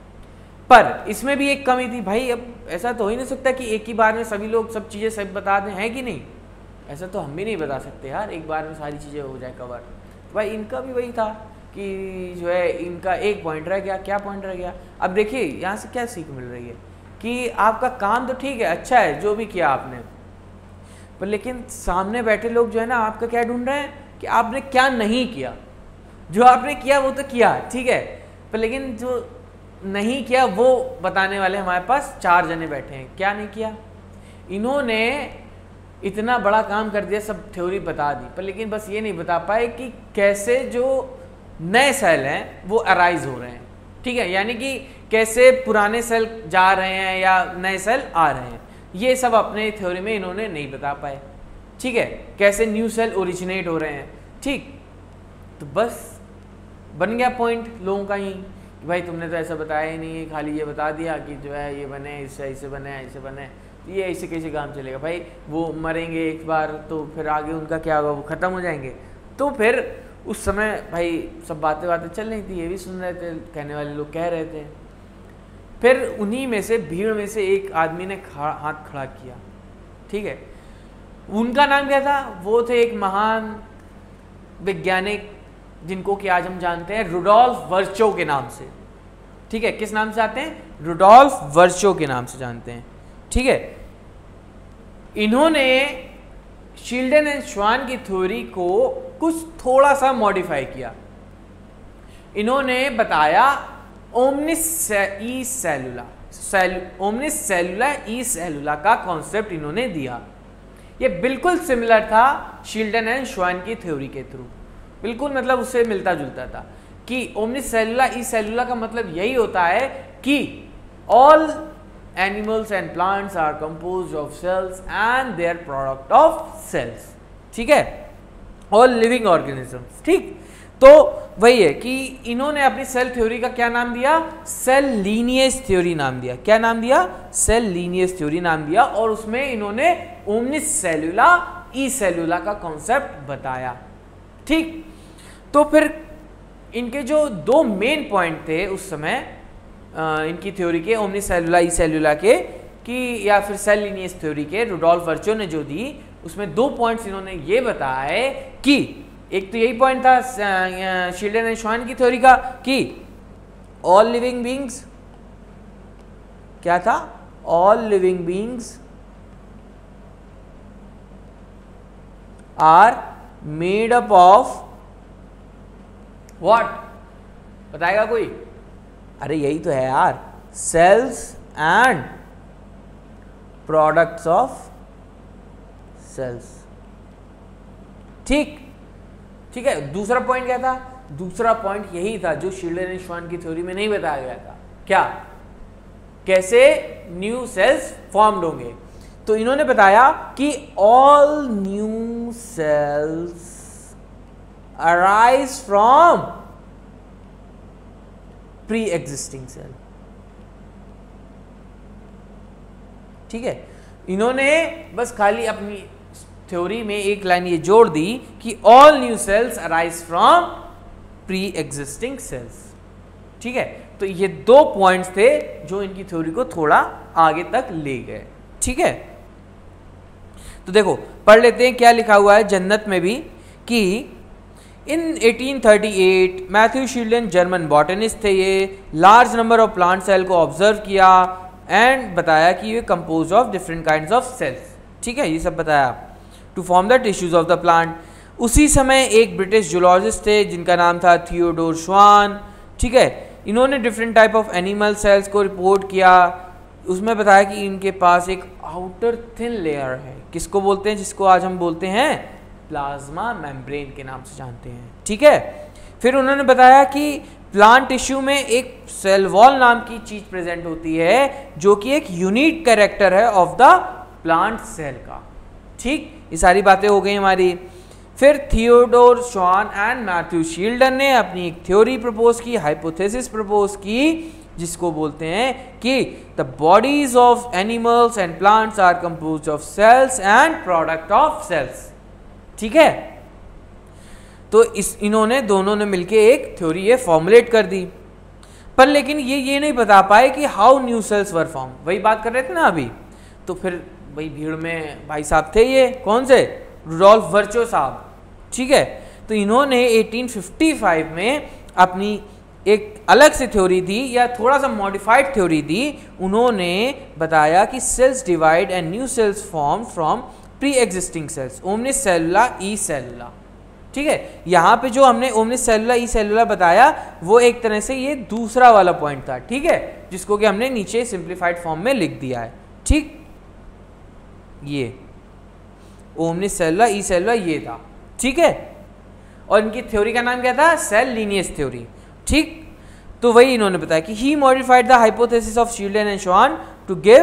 पर इसमें भी एक कमी थी, भाई अब ऐसा तो हो ही नहीं सकता कि एक ही बार में सभी लोग सब चीज़ें सब बता दें, है कि नहीं। ऐसा तो हम भी नहीं बता सकते यार, एक बार में सारी चीज़ें हो जाए कवर। तो भाई इनका भी वही था कि जो है इनका एक पॉइंट रह गया। क्या पॉइंट रह गया, अब देखिए यहाँ से क्या सीख मिल रही है कि आपका काम तो ठीक है, अच्छा है जो भी किया आपने, पर लेकिन सामने बैठे लोग जो है ना आपका क्या ढूंढ रहे हैं कि आपने क्या नहीं किया। जो आपने किया वो तो किया, ठीक है, पर लेकिन जो नहीं किया वो बताने वाले हमारे पास 4 जने बैठे हैं। क्या नहीं किया, इन्होंने इतना बड़ा काम कर दिया, सब थ्योरी बता दी, पर लेकिन बस ये नहीं बता पाए कि कैसे जो नए सेल हैं वो अराइज हो रहे हैं, ठीक है, यानी कि कैसे पुराने सेल जा रहे हैं या नए सेल आ रहे हैं, ये सब अपने थ्योरी में इन्होंने नहीं बता पाए, ठीक है। कैसे न्यू सेल ओरिजिनेट हो रहे हैं, ठीक। तो बस बन गया पॉइंट लोगों का ही कि भाई तुमने तो ऐसा बताया ही नहीं है, खाली ये बता दिया कि जो है ये बने, इससे ऐसे बने, ऐसे बने, तो ये ऐसे कैसे काम चलेगा। भाई वो मरेंगे एक बार तो फिर आगे उनका क्या होगा, वो ख़त्म हो जाएंगे। तो फिर उस समय भाई सब बातें चल रही थी, ये भी सुन रहे थे, कहने वाले लोग कह रहे थे। फिर उन्हीं में से भीड़ में से एक आदमी ने हाथ खड़ा किया, ठीक है। उनका नाम क्या था, वो थे एक महान वैज्ञानिक जिनको कि आज हम जानते हैं रुडोल्फ वर्चो के नाम से, ठीक है। किस नाम से आते हैं, रुडोल्फ वर्चो के नाम से जानते हैं, ठीक है। इन्होंने शील्डन एंड श्वान की थ्योरी को कुछ थोड़ा सा मॉडिफाई किया, इन्होंने बताया ओमनिस ई सेलुला का कॉन्सेप्ट इन्होंने दिया। ये बिल्कुल सिमिलर था शील्डन एंड श्वान की थ्योरी के थ्रू, बिल्कुल मतलब उससे मिलता जुलता था कि ओमनिस सेलुला ई सेलुला का मतलब यही होता है कि all animals and plants are composed of cells and their product of cells. ठीक है, ऑल लिविंग ऑर्गेनिजम्स। ठीक, तो वही है कि इन्होंने अपनी सेल थ्योरी का क्या नाम दिया, सेल लीनिएज थ्योरी नाम दिया। क्या नाम दिया, सेल लीनिएज थ्योरी नाम दिया, और उसमें इन्होंने ओमनिस सेलुला ई सेलुला का कॉन्सेप्ट बताया। ठीक, तो फिर इनके जो दो मेन पॉइंट थे उस समय इनकी थ्योरी के, ओमनिस सेलुला ई सेलुला के, कि या फिर सेल लीनिएज थ्योरी के रुडोल्फ वर्चो ने जो दी, उसमें दो पॉइंट्स इन्होंने ये बताए कि एक तो यही पॉइंट था शील्डन एंड श्वान की थ्योरी का कि ऑल लिविंग बीइंग्स, क्या था, all living beings are made up of what, बताएगा कोई? अरे यही तो है यार, cells and products of cells. ठीक है, दूसरा पॉइंट क्या था, दूसरा पॉइंट यही था जो शील्डन एंड श्वान की थ्योरी में नहीं बताया गया था। क्या, कैसे न्यू सेल्स फॉर्म्ड होंगे? तो इन्होंने बताया कि all new cells arise from pre existing cell. ठीक है, इन्होंने बस खाली अपनी थ्योरी में एक लाइन ये जोड़ दी कि all new cells arise from pre existing cells. ठीक है, तो ये दो पॉइंट्स थे जो इनकी थ्योरी को थोड़ा आगे तक ले गए। ठीक है, तो देखो पढ़ लेते हैं क्या लिखा हुआ है जन्नत में भी कि in 1838 Matthew Schleiden German botanist थे, ये large number of plant cell को ऑब्जर्व किया एंड बताया कि ये compose of different kinds of cells. ठीक है, ये सब बताया to form the tissues of the plant. उसी समय एक ब्रिटिश जूलॉजिस्ट थे जिनका नाम था थियोडोर श्वान। ठीक है, इन्होंने different type of animal cells को रिपोर्ट किया। उसमें बताया कि इनके पास एक आउटर थिन लेयर है, किसको बोलते हैं, जिसको आज हम बोलते हैं प्लाज्मा मेम्ब्रेन के नाम से जानते हैं। ठीक है, फिर उन्होंने बताया कि प्लांट टिश्यू में एक सेल वॉल नाम की चीज प्रेजेंट होती है जो कि एक यूनिक कैरेक्टर है ऑफ द प्लांट सेल का। ठीक, ये सारी बातें हो गई हमारी। फिर थियोडोर श्वान एंड मैथ्यू शील्डन ने अपनी एक थ्योरी प्रपोज की, हाइपोथेसिस प्रपोज की, जिसको बोलते हैं कि the bodies of animals and plants are composed of cells and product of cells. ठीक है, तो इन्होंने दोनों ने मिलके एक थ्योरी ये फॉर्मुलेट कर दी, पर लेकिन ये नहीं बता पाए कि how new cells were formed. वही बात कर रहे थे ना अभी, तो फिर वही भीड़ में भाई साहब थे, ये कौन से, रुडोल्फ वर्चो साहब। ठीक है, तो इन्होंने 1855 में अपनी एक अलग से थ्योरी दी, या थोड़ा सा मॉडिफाइड थ्योरी दी। उन्होंने बताया कि cells divide and new cells form from pre existing cells, omnis cellula e cellula. ठीक है, यहाँ पे जो हमने ओमनिस सेलुला ई सेलुला बताया वो एक तरह से ये दूसरा वाला पॉइंट था। ठीक है, जिसको कि हमने नीचे सिंप्लीफाइड फॉर्म में लिख दिया है। ठीक, ये ओमनिस सेलुला ई सेलुला ये था। ठीक है, और इनकी थ्योरी का नाम क्या था, सेल लीनिएज थ्योरी। ठीक, तो वही इन्होंने बताया कि he modified the hypothesis of Schleiden and Schwann to give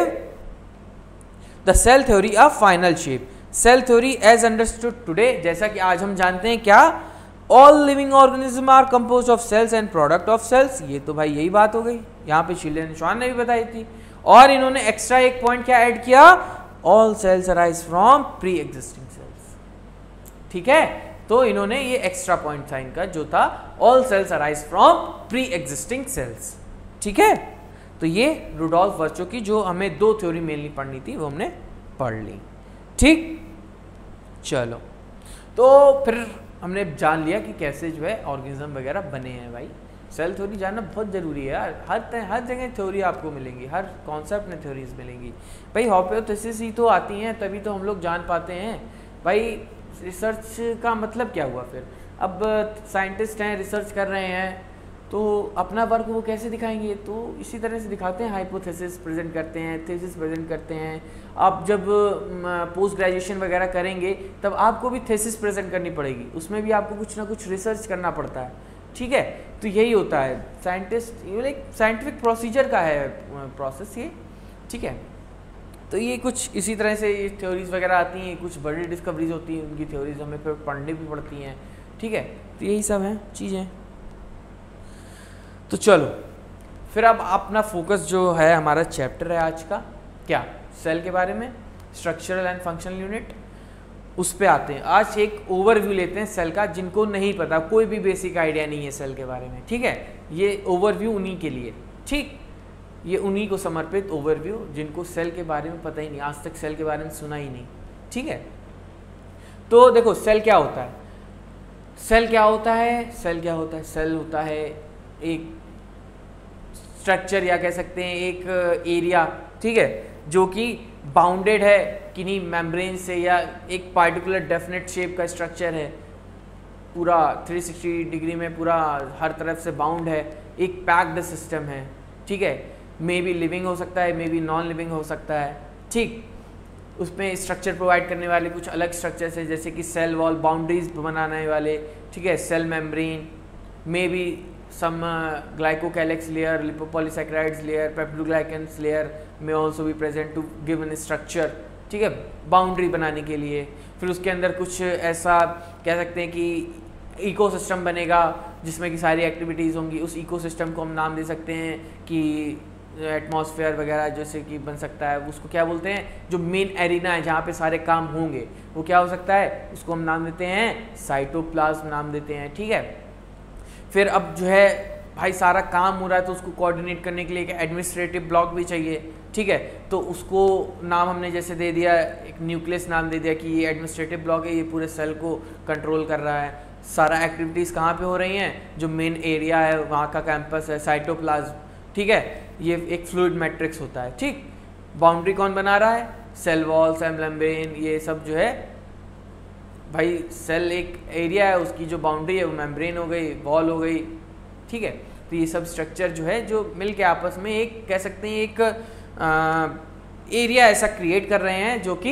the cell theory a final shape. Cell theory as understood today, जैसा कि आज हम जानते हैं, क्या, all living organism are composed of cells and product of cells. ये तो भाई यही बात हो गई, यहाँ पे शील्डन एंड श्वान ने भी बताई थी। और इन्होंने एक्स्ट्रा एक पॉइंट क्या ऐड किया, all cells arise from pre existing cells. ठीक है, तो इन्होंने ये एक्स्ट्रा पॉइंट था इनका जो था all cells arise from pre existing cells. ठीक है, तो ये रुडोल्फ वर्चो की जो हमें दो थ्योरी मेनली पढ़नी थी वो हमने पढ़ ली। ठीक, चलो, तो फिर हमने जान लिया कि कैसे जो है ऑर्गेनिज्म वगैरह बने हैं। भाई सेल थ्योरी जानना बहुत ज़रूरी है यार, हर जगह थ्योरी आपको मिलेंगी, हर कॉन्सेप्ट में थ्योरीज मिलेंगी। भाई हाइपोथेसिस ही तो आती हैं तभी तो हम लोग जान पाते हैं। भाई रिसर्च का मतलब क्या हुआ फिर, अब साइंटिस्ट हैं, रिसर्च कर रहे हैं, तो अपना वर्क वो कैसे दिखाएंगे, तो इसी तरह से दिखाते हैं, हाइपोथेसिस प्रेजेंट करते हैं, थीसिस प्रेजेंट करते हैं। आप जब पोस्ट ग्रेजुएशन वगैरह करेंगे तब आपको भी थीसिस प्रेजेंट करनी पड़ेगी, उसमें भी आपको कुछ ना कुछ रिसर्च करना पड़ता है, ठीक है। तो यही होता है साइंटिस्ट, ये लाइक साइंटिफिक प्रोसीजर का है प्रोसेस ये, ठीक है। तो ये कुछ इसी तरह से ये थ्योरीज वगैरह आती हैं, कुछ बड़ी डिस्कवरीज होती हैं, उनकी थ्योरीज हमें फिर पढ़नी भी पड़ती हैं, ठीक है। तो यही सब हैं चीज़ें। तो चलो फिर अब अपना फोकस जो है हमारा चैप्टर है आज का, क्या, सेल के बारे में, स्ट्रक्चरल एंड फंक्शनल यूनिट, उस पे आते हैं। आज एक ओवरव्यू लेते हैं सेल का, जिनको नहीं पता, कोई भी बेसिक आइडिया नहीं है सेल के बारे में, ठीक है। ये ओवरव्यू उन्हीं के लिए, ठीक, ये उन्हीं को समर्पित ओवरव्यू जिनको सेल के बारे में पता ही नहीं, आज तक सेल के बारे में सुना ही नहीं, ठीक है। तो देखो सेल क्या होता है, सेल क्या होता है, सेल क्या होता है, सेल होता है एक स्ट्रक्चर या कह सकते हैं एक एरिया, ठीक है, जो कि बाउंडेड है किन्हीं मेम्ब्रेन से, या एक पार्टिकुलर डेफिनेट शेप का स्ट्रक्चर है, पूरा 360 डिग्री में पूरा हर तरफ से बाउंड है, एक पैक्ड सिस्टम है, ठीक है। मे बी लिविंग हो सकता है, मे बी नॉन लिविंग हो सकता है, ठीक। उसमें स्ट्रक्चर प्रोवाइड करने वाले कुछ अलग स्ट्रक्चर्स है, जैसे कि सेल वॉल, बाउंड्रीज बनाने वाले, ठीक है, cell membrane, may be some glycocalyx layer, lipopolysaccharides layer, peptidoglycans layer may also be present to give an structure, ठीक है, बाउंड्री बनाने के लिए। फिर उसके अंदर कुछ ऐसा कह सकते हैं कि इकोसिस्टम बनेगा जिसमें कि सारी एक्टिविटीज़ होंगी, उस इकोसिस्टम को हम नाम दे सकते हैं कि एटमॉस्फेयर वगैरह जैसे कि बन सकता है, उसको क्या बोलते हैं, जो मेन एरिना है जहाँ पे सारे काम होंगे वो क्या हो सकता है, उसको हम नाम देते हैं साइटोप्लाज्म नाम देते हैं, ठीक है। फिर अब जो है भाई सारा काम हो रहा है तो उसको कोऑर्डिनेट करने के लिए एक एडमिनिस्ट्रेटिव ब्लॉक भी चाहिए, ठीक है। तो उसको नाम हमने जैसे दे दिया, एक न्यूक्लियस नाम दे दिया कि ये एडमिनिस्ट्रेटिव ब्लॉक है, ये पूरे सेल को कंट्रोल कर रहा है, सारा एक्टिविटीज़ कहाँ पे हो रही हैं, जो मेन एरिया है वहाँ का कैंपस है, साइटोप्लाज्म, ठीक है। ये एक फ्लूइड मैट्रिक्स होता है, ठीक। बाउंड्री कौन बना रहा है, सेल वॉल, सेल मेम्ब्रेन, ये सब जो है भाई सेल एक एरिया है, उसकी जो बाउंड्री है वो मेम्ब्रेन हो गई, वॉल हो गई, ठीक है। तो ये सब स्ट्रक्चर जो है जो मिल के आपस में एक कह सकते हैं एक एरिया ऐसा क्रिएट कर रहे हैं जो कि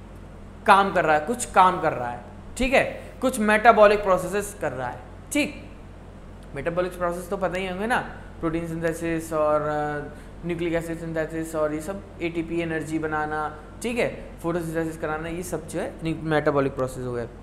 काम कर रहा है, कुछ काम कर रहा है, ठीक है, कुछ मेटाबॉलिक प्रोसेसेस कर रहा है, ठीक। मेटाबॉलिक प्रोसेस तो पता ही होंगे ना, प्रोटीन सिंथेसिस और न्यूक्लिक एसिड सिंथेसिस और ये सब एटीपी एनर्जी बनाना, ठीक है, फोटोसिंथेसिस कराना, ये सब जो है मेटाबॉलिक प्रोसेस हो गया।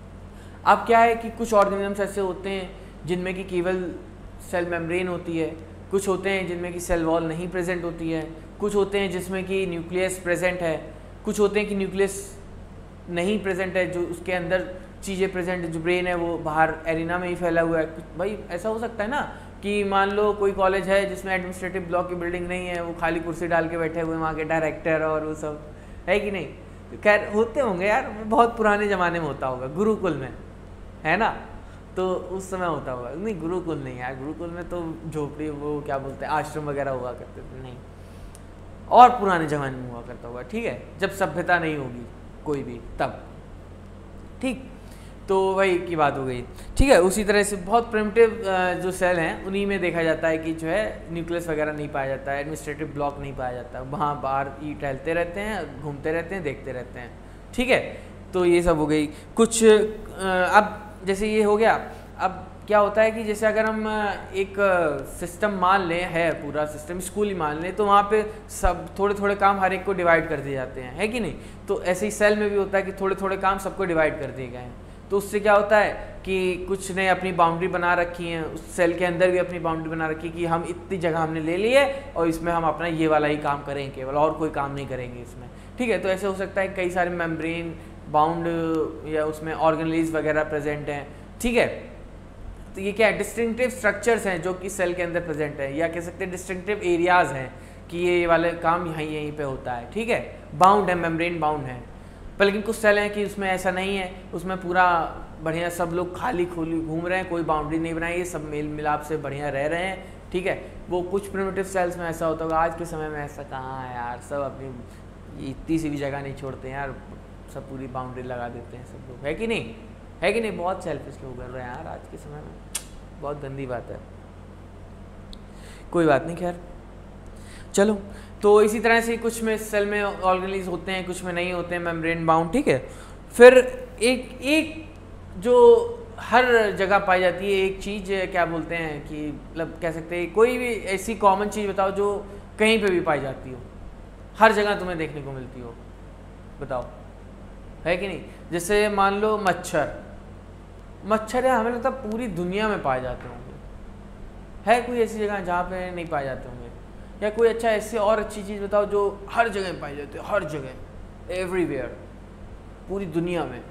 अब क्या है कि कुछ ऑर्गेनिजम्स ऐसे होते हैं जिनमें कि केवल सेल मेम्ब्रेन होती है, कुछ होते हैं जिनमें कि सेल वॉल नहीं प्रेजेंट होती है, कुछ होते हैं जिसमें कि न्यूक्लियस प्रेजेंट है, कुछ होते हैं कि न्यूक्लियस नहीं प्रेजेंट है, जो उसके अंदर चीज़ें प्रेजेंट है, जो ब्रेन है वो बाहर एरिना में ही फैला हुआ है। भाई ऐसा हो सकता है ना कि मान लो कोई कॉलेज है जिसमें एडमिनिस्ट्रेटिव ब्लॉक की बिल्डिंग नहीं है, वो खाली कुर्सी डाल के बैठे हुए वहाँ के डायरेक्टर और वो सब, है कि नहीं। तो खैर होते होंगे यार, बहुत पुराने ज़माने में होता होगा, गुरुकुल में, है ना, तो उस समय होता होगा। नहीं गुरुकुल नहीं यार, गुरुकुल में तो झोपड़ी, वो क्या बोलते हैं, आश्रम वगैरह हुआ करते थे, नहीं, और पुराने ज़माने में हुआ करता होगा, ठीक है, जब सभ्यता नहीं होगी कोई भी तब, ठीक। तो वही की बात हो गई, ठीक है। उसी तरह से बहुत प्रिमिटिव जो सेल हैं उन्हीं में देखा जाता है कि जो है न्यूक्लियस वगैरह नहीं पाया जाता है, एडमिनिस्ट्रेटिव ब्लॉक नहीं पाया जाता, वहाँ बाहर ही टहलते रहते हैं, घूमते रहते हैं, देखते रहते हैं, ठीक है। तो ये सब हो गई कुछ। अब जैसे ये हो गया, अब क्या होता है कि जैसे अगर हम एक सिस्टम मान लें, है पूरा सिस्टम स्कूल ही मान लें, तो वहाँ पे सब थोड़े थोड़े काम हर एक को डिवाइड कर दिए जाते हैं, है कि नहीं। तो ऐसे ही सेल में भी होता है कि थोड़े थोड़े काम सबको डिवाइड कर दिए गए हैं। तो उससे क्या होता है कि कुछ ने अपनी बाउंड्री बना रखी है, उस सेल के अंदर भी अपनी बाउंड्री बना रखी है कि हम इतनी जगह हमने ले ली है और इसमें हम अपना ये वाला ही काम करेंगे केवल, और कोई काम नहीं करेंगे इसमें, ठीक है। तो ऐसे हो सकता है कई सारे मेम्ब्रेन बाउंड या उसमें ऑर्गेनेल्स वगैरह प्रेजेंट हैं, ठीक है। तो ये क्या है, डिस्टिंक्टिव स्ट्रक्चर्स हैं जो कि सेल के अंदर प्रेजेंट है, या कह सकते हैं डिस्टिंक्टिव एरियाज हैं कि ये वाले काम यहीं पे होता है, ठीक है। बाउंड है, मेम्ब्रेन बाउंड है। पर लेकिन कुछ सेल हैं कि उसमें ऐसा नहीं है, उसमें पूरा बढ़िया सब लोग खाली खोली घूम रहे हैं, कोई बाउंड्री नहीं बनाई है, सब मेल मिलाप से बढ़िया रह रहे हैं, ठीक है। वो कुछ प्रिमिटिव सेल्स में ऐसा होता होगा, आज के समय में ऐसा कहाँ है यार, सब अपनी इतनी सी भी जगह नहीं छोड़ते हैं यार, सब पूरी बाउंड्री लगा देते हैं सब लोग, है कि नहीं, है कि नहीं। बहुत सेल्फिश लोग कर रहे हैं यार आज के समय में, बहुत गंदी बात है, कोई बात नहीं, खैर चलो। तो इसी तरह से कुछ में सेल में ऑर्गेनेल्स होते हैं, कुछ में नहीं होते हैं, मेम्ब्रेन बाउंड, ठीक है। फिर एक जो हर जगह पाई जाती है एक चीज़, क्या बोलते हैं कि मतलब कह सकते हैं कोई भी ऐसी कॉमन चीज़ बताओ जो कहीं पे भी पाई जाती हो, हर जगह तुम्हें देखने को मिलती हो, बताओ, है कि नहीं। जैसे मान लो मच्छर है, हमें लगता है पूरी दुनिया में पाए जाते होंगे, है कोई ऐसी जगह जहाँ पे नहीं पाए जाते होंगे? या कोई अच्छा ऐसी और अच्छी चीज़ बताओ जो हर जगह पाई जाती है, हर जगह, एवरीवेयर, पूरी दुनिया में,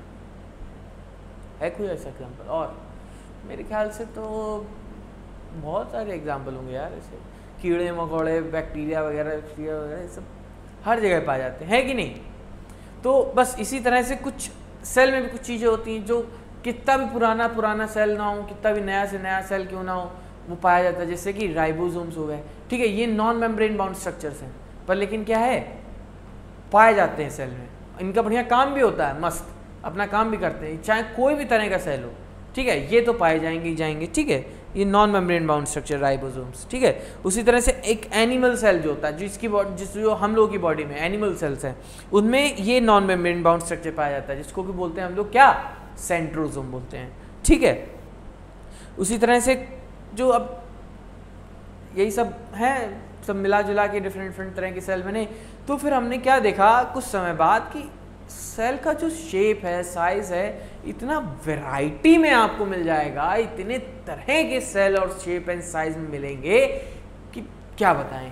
है कोई ऐसा एग्जाम्पल? और मेरे ख्याल से तो बहुत सारे एग्जाम्पल होंगे यार, ऐसे कीड़े मकोड़े, बैक्टीरिया वगैरह सब हर जगह पाए जाते हैं, है कि नहीं। तो बस इसी तरह से कुछ सेल में भी कुछ चीज़ें होती हैं जो कितना भी पुराना सेल ना हो, कितना भी नया से नया सेल क्यों ना हो, वो पाया जाता है। जैसे कि राइबोसोम्स हो गए, ठीक है, ये नॉन मेम्ब्रेन बाउंड स्ट्रक्चर्स हैं, पर लेकिन क्या है, पाए जाते हैं सेल में, इनका बढ़िया काम भी होता है, मस्त अपना काम भी करते हैं, चाहे कोई भी तरह का सेल हो, ठीक है, ये तो पाए जाएंगे, ठीक है, ये non membrane bound structure ribosomes, ठीक है। उसी तरह से एक एनिमल सेल जो होता है, जो हम लोगों की बॉडी में एनिमल सेल्स हैं, उनमें ये नॉन मेम्ब्रेन बाउंड स्ट्रक्चर पाया जाता है, जिसको कि बोलते हैं हम लोग क्या, सेंट्रोसोम बोलते हैं, ठीक है। उसी तरह से जो अब यही सब है, सब मिला जुला के डिफरेंट तरह के सेल बने। तो फिर हमने क्या देखा कुछ समय बाद कि सेल का जो शेप है, साइज है, इतना वैरायटी में आपको मिल जाएगा, इतने तरह के सेल और शेप एंड साइज में मिलेंगे कि क्या बताएं।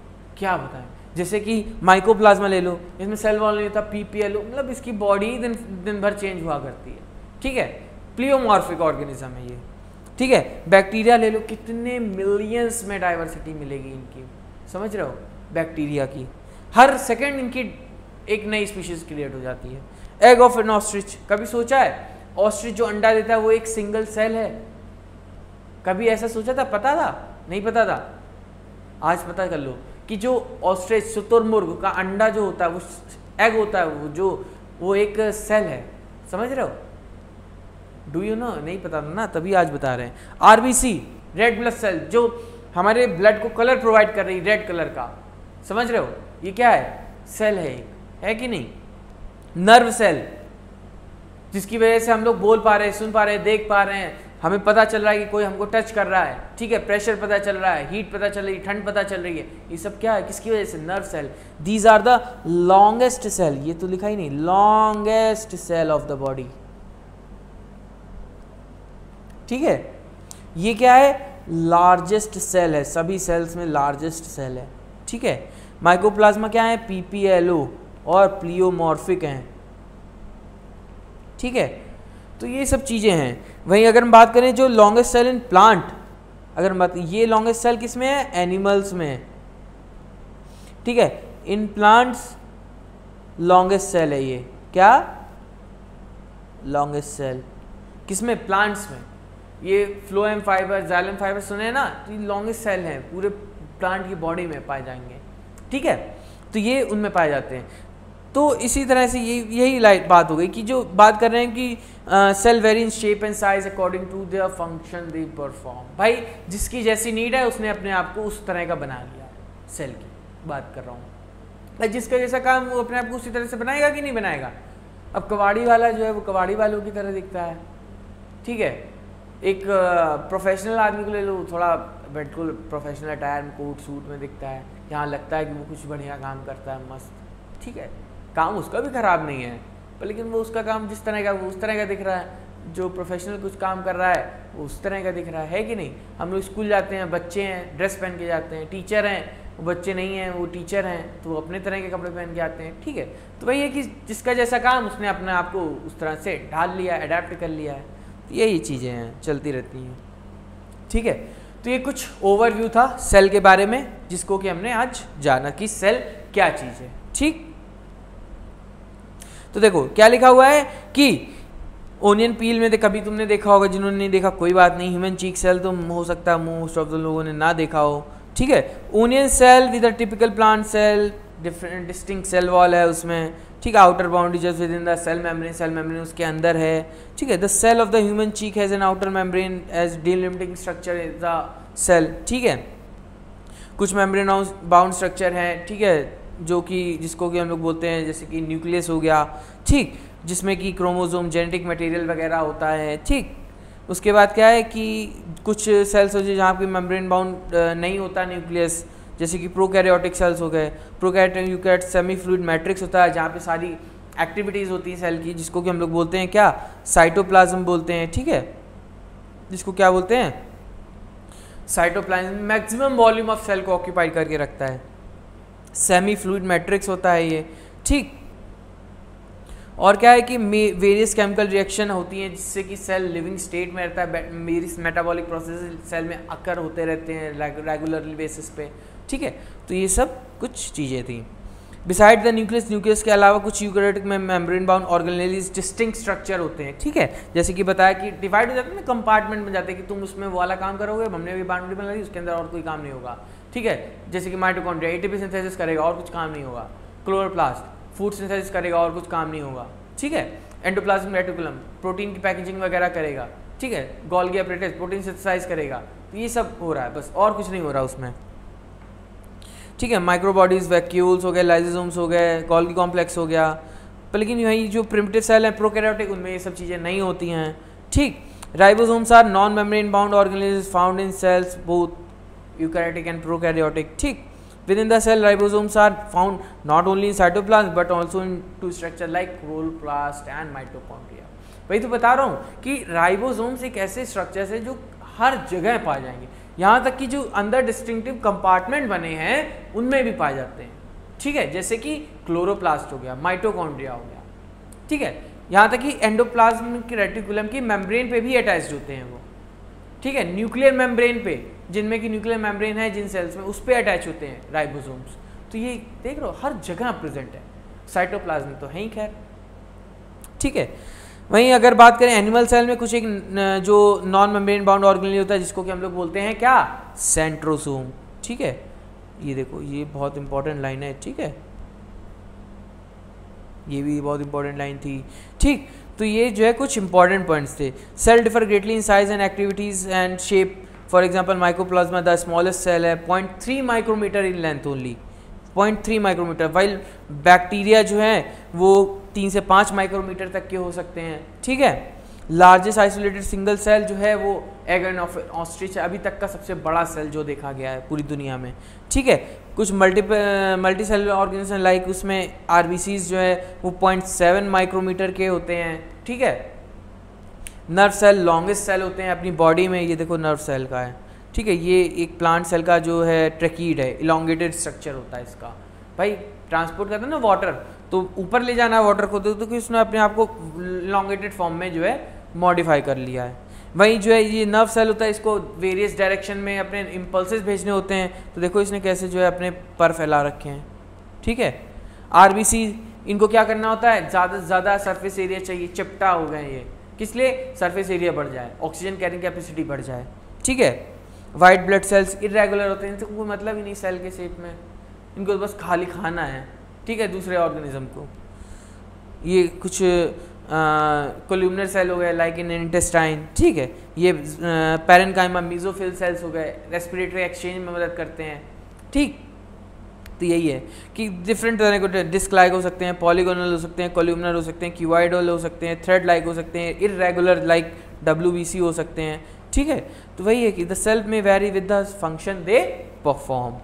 जैसे कि माइकोप्लाज्मा ले लो, इसमें सेल वॉल नहीं होता, पीपीएल, मतलब इसकी बॉडी दिन भर चेंज हुआ करती है, ठीक है, प्लियोमॉर्फिक ऑर्गेनिज्म है ये, ठीक है। बैक्टीरिया ले लो, कितने मिलियंस में डाइवर्सिटी मिलेगी इनकी, समझ रहे हो, बैक्टीरिया की हर सेकंड इनकी एक नई स्पीशीज क्रिएट हो जाती है। एग ऑफ एन ऑस्ट्रिच, कभी सोचा है ऑस्ट्रिच जो अंडा देता है वो एक सिंगल सेल है? कभी ऐसा सोचा था? पता था? नहीं पता था? आज पता कर लो कि जो ऑस्ट्रिच शुतुरमुर्ग का अंडा जो होता है, वो एग होता है, वो एक सेल है, समझ रहे हो? Do you know? नहीं पता था ना, तभी आज बता रहे हैं। आरबीसी, रेड ब्लड सेल, जो हमारे ब्लड को कलर प्रोवाइड कर रही, रेड कलर का, समझ रहे हो, ये क्या है, सेल है कि नहीं। नर्व सेल, जिसकी वजह से हम लोग बोल पा रहे हैं, सुन पा रहे हैं, देख पा रहे हैं, हमें पता चल रहा है कि कोई हमको टच कर रहा है, ठीक है, प्रेशर पता चल रहा है, हीट पता चल रही है, ठंड पता चल रही है, ये सब क्या है, किसकी वजह से, nerve cell. These are the longest cell, ये तो लिखा ही नहीं, longest cell of the body, ठीक है। ये क्या है, लार्जेस्ट सेल है, सभी सेल्स में लार्जेस्ट सेल है, ठीक है। माइकोप्लाज्मा क्या है, पीपीएलओ और प्लियोमॉर्फिक हैं, ठीक है। तो ये सब चीज़ें हैं। वहीं अगर हम बात करें जो लॉन्गेस्ट सेल इन प्लांट, अगर हम बात, ये लॉन्गेस्ट सेल किस में है, एनिमल्स में है, ठीक है। इन प्लांट्स लॉन्गेस्ट सेल है ये, क्या, लॉन्गेस्ट सेल किसमें, प्लांट्स में। ये फ्लोएम फाइबर, जाइलम फाइबर सुने हैं ना, तो ये लॉन्गेस्ट सेल हैं, पूरे प्लांट की बॉडी में पाए जाएंगे, ठीक है। तो ये उनमें पाए जाते हैं। तो इसी तरह से यही बात हो गई कि जो बात कर रहे हैं कि cell vary in shape and size according to their function they perform. भाई जिसकी जैसी नीड है उसने अपने आप को उस तरह का बना लिया, सेल की बात कर रहा हूँ। जिसका जैसा काम वो अपने आप को उसी तरह से बनाएगा कि नहीं बनाएगा। अब कबाड़ी वाला जो है वो कबाड़ी वालों की तरह दिखता है, ठीक है। एक प्रोफेशनल आदमी को ले लो, थोड़ा बिल्कुल प्रोफेशनल अटायर में, कोट सूट में दिखता है, यहाँ लगता है कि वो कुछ बढ़िया काम करता है, मस्त, ठीक है। काम उसका भी ख़राब नहीं है, पर लेकिन वो उसका काम जिस तरह का वो उस तरह का दिख रहा है, जो प्रोफेशनल कुछ काम कर रहा है वो उस तरह का दिख रहा है कि नहीं। हम लोग स्कूल जाते हैं, बच्चे हैं ड्रेस पहन के जाते हैं, टीचर हैं वो बच्चे नहीं हैं, वो टीचर हैं तो वो अपने तरह के कपड़े पहन के आते हैं, ठीक है। तो वही है कि जिसका जैसा काम उसने अपने आप को उस तरह से ढाल लिया, अडेप्ट कर लिया है। तो यही चीज़ें हैं, चलती रहती हैं, ठीक है। तो ये कुछ ओवरव्यू था सेल के बारे में, जिसको कि हमने आज जाना कि सेल क्या चीज़ है, ठीक। तो देखो क्या लिखा हुआ है कि ओनियन पील में कभी तुमने देखा होगा, जिन्होंने नहीं देखा कोई बात नहीं। ह्यूमन चीक सेल तो हो सकता है मोस्ट ऑफ द लोगों ने ना देखा हो, ठीक है। Onion cell with a typical plant cell, different distinct cell wall है उसमें, ठीक है। Outer boundary just within the cell membrane उसके अंदर है, ठीक है। The cell of the human cheek has an outer membrane as delimiting structure is the cell, ठीक है। कुछ मेम्ब्रेन बाउंड स्ट्रक्चर हैं, ठीक है, जो कि जिसको कि हम लोग बोलते हैं जैसे कि न्यूक्लियस हो गया, ठीक, जिसमें कि क्रोमोसोम जेनेटिक मटेरियल वगैरह होता है, ठीक। उसके बाद क्या है कि कुछ सेल्स हो जहाँ पे मेम्ब्रेन बाउंड नहीं होता न्यूक्लियस, जैसे कि प्रोकैरियोटिक सेल्स हो गए। Prokaryotic eukaryote semi fluid matrix होता है जहाँ पे सारी एक्टिविटीज़ होती है सेल की, जिसको कि हम लोग बोलते हैं क्या, साइटोप्लाज्म बोलते हैं, ठीक है, जिसको क्या बोलते हैं, cytoplasm. Maximum volume of cell को ऑक्यूपाई करके रखता है, सेमी फ्लूइड मैट्रिक्स होता है ये, ठीक। और क्या है कि वेरियस केमिकल रिएक्शन होती हैं जिससे कि सेल लिविंग स्टेट में रहता है, वेरियस मेटाबॉलिक प्रोसेस सेल में अकर होते रहते हैं रेगुलरली बेसिस पे, ठीक है। तो ये सब कुछ चीज़ें थी। बिसाइड द न्यूक्लियस, न्यूक्लियस के अलावा कुछ यूकैरियोटिक में membrane bound organelles distinct structure होते हैं, ठीक है। जैसे कि बताया कि डिवाइड हो जाते हैं ना, कंपार्टमेंट बन जाते हैं कि तुम उसमें वो वाला काम करोगे, हमने भी बाउंड्री बना दी, उसके अंदर और कोई काम नहीं होगा, ठीक है। जैसे कि माइटोकॉन्ड्रिया एटीपी सिंथेसिस करेगा और कुछ काम नहीं होगा, क्लोरोप्लास्ट फूड सिंथेसिस करेगा और कुछ काम नहीं होगा, ठीक है। एंडोप्लाज्मिक रेटिकुलम प्रोटीन की पैकेजिंग वगैरह करेगा, ठीक है। गोल्गी एपरेटस प्रोटीन सिंथेसाइज करेगा, तो ये सब हो रहा है बस, और कुछ नहीं हो रहा उसमें, ठीक है। माइक्रोबॉडीज, वैक्यूल्स हो गए, लाइजोसोम्स हो गए, गोल्गी कॉम्प्लेक्स हो गया, पर लेकिन वही जो प्रिमिटिव सेल है प्रोकैरियोटिक, उनमें ये सब चीज़ें नहीं होती हैं, ठीक। Ribosomes are non membrane bound organelles found in cells both eukaryotic and prokaryotic, ठीक। Within the cell, ribosomes are found not only in cytoplasm but also in two structure like chloroplast and mitochondria। वही तो बता रहा हूँ कि राइबोसोम्स एक ऐसे स्ट्रक्चर्स है जो हर जगह पाए जाएंगे, यहाँ तक कि जो अंदर डिस्टिंक्टिव कंपार्टमेंट बने हैं उनमें भी पाए जाते हैं, ठीक है। जैसे कि क्लोरोप्लास्ट हो गया, माइटोकॉन्ड्रिया हो गया, ठीक है। यहाँ तक कि एंडोप्लाज्मिक रेटिकुलम की मेम्ब्रेन पे भी अटैच्ड होते हैं वो, ठीक है। न्यूक्लियर मेम्ब्रेन पे, जिनमें कि न्यूक्लियर मेम्ब्रेन है जिन सेल्स में, उस पे अटैच होते हैं राइबोसोम्स। तो ये देख रहे हो हर जगह प्रेजेंट है, साइटोप्लाज्म तो है ही खैर, ठीक है। वहीं अगर बात करें एनिमल सेल में कुछ एक जो नॉन मेम्ब्रेन बाउंड ऑर्गेनेल होता है जिसको कि हम लोग बोलते हैं क्या, सेंट्रोसोम, ठीक है। ये देखो ये बहुत इंपॉर्टेंट लाइन है, ठीक है, ये भी बहुत इंपॉर्टेंट लाइन थी, ठीक। तो ये जो है कुछ इंपॉर्टेंट पॉइंट्स थे। Cell differ greatly in size and activities and shape. For example mycoplasma the smallest cell है 0.3 micrometer in length only, 0.3 micrometer, while bacteria जो है वो 3 से 5 माइक्रोमीटर तक के हो सकते हैं, ठीक है। लार्जेस्ट आइसोलेटेड सिंगल सेल जो है वो एग एंड ऑस्ट्रिच है, अभी तक का सबसे बड़ा सेल जो देखा गया है पूरी दुनिया में, ठीक है। कुछ मल्टी सेलुलर ऑर्गेनिज्म लाइक उसमें आरबीसीज जो है वो 0.7 माइक्रोमीटर के होते हैं, ठीक है। नर्व सेल लॉन्गेस्ट सेल होते हैं अपनी बॉडी में, ये देखो नर्व सेल का है, ठीक है। ये एक प्लांट सेल का जो है ट्रैकीड है, इलोंगेटेड स्ट्रक्चर होता है इसका, भाई ट्रांसपोर्ट करते हैं ना वाटर, तो ऊपर ले जाना है वाटर को, तो इसने अपने आप को इलोंगेटेड फॉर्म में जो है मॉडिफाई कर लिया है। वहीं जो है ये नर्व सेल होता है, इसको वेरियस डायरेक्शन में अपने इम्पल्सेस भेजने होते हैं, तो देखो इसने कैसे जो है अपने पर फैला रखे हैं, ठीक है। आरबीसी इनको क्या करना होता है, ज़्यादा से ज़्यादा सरफेस एरिया चाहिए, चिपटा हो गए ये, किस लिए, सरफेस एरिया बढ़ जाए, ऑक्सीजन कैरिंग कैपेसिटी बढ़ जाए, ठीक है। वाइट ब्लड सेल्स इरेगुलर होते हैं, इनसे कोई मतलब ही नहीं सेल के शेप में, इनको बस खाली खाना है, ठीक है, दूसरे ऑर्गेनिज्म को। ये कुछ कोल्यूमिनर सेल हो गए लाइक इन इंटेस्टाइन, ठीक है। ये पैरेन्काइमा मीजोफिल सेल्स हो गए, रेस्पिरेटरी एक्सचेंज में मदद करते हैं, ठीक। तो यही है कि डिफरेंट तरह के डिस्क लाइक हो सकते हैं, पॉलीगोनल हो सकते हैं, कोल्यूमिनर हो सकते हैं, क्यूबाइडल हो सकते हैं, थ्रेड लाइक हो सकते हैं, इरेगुलर लाइक WBC हो सकते हैं, ठीक है। तो वही है कि the cell may vary with the function they perform,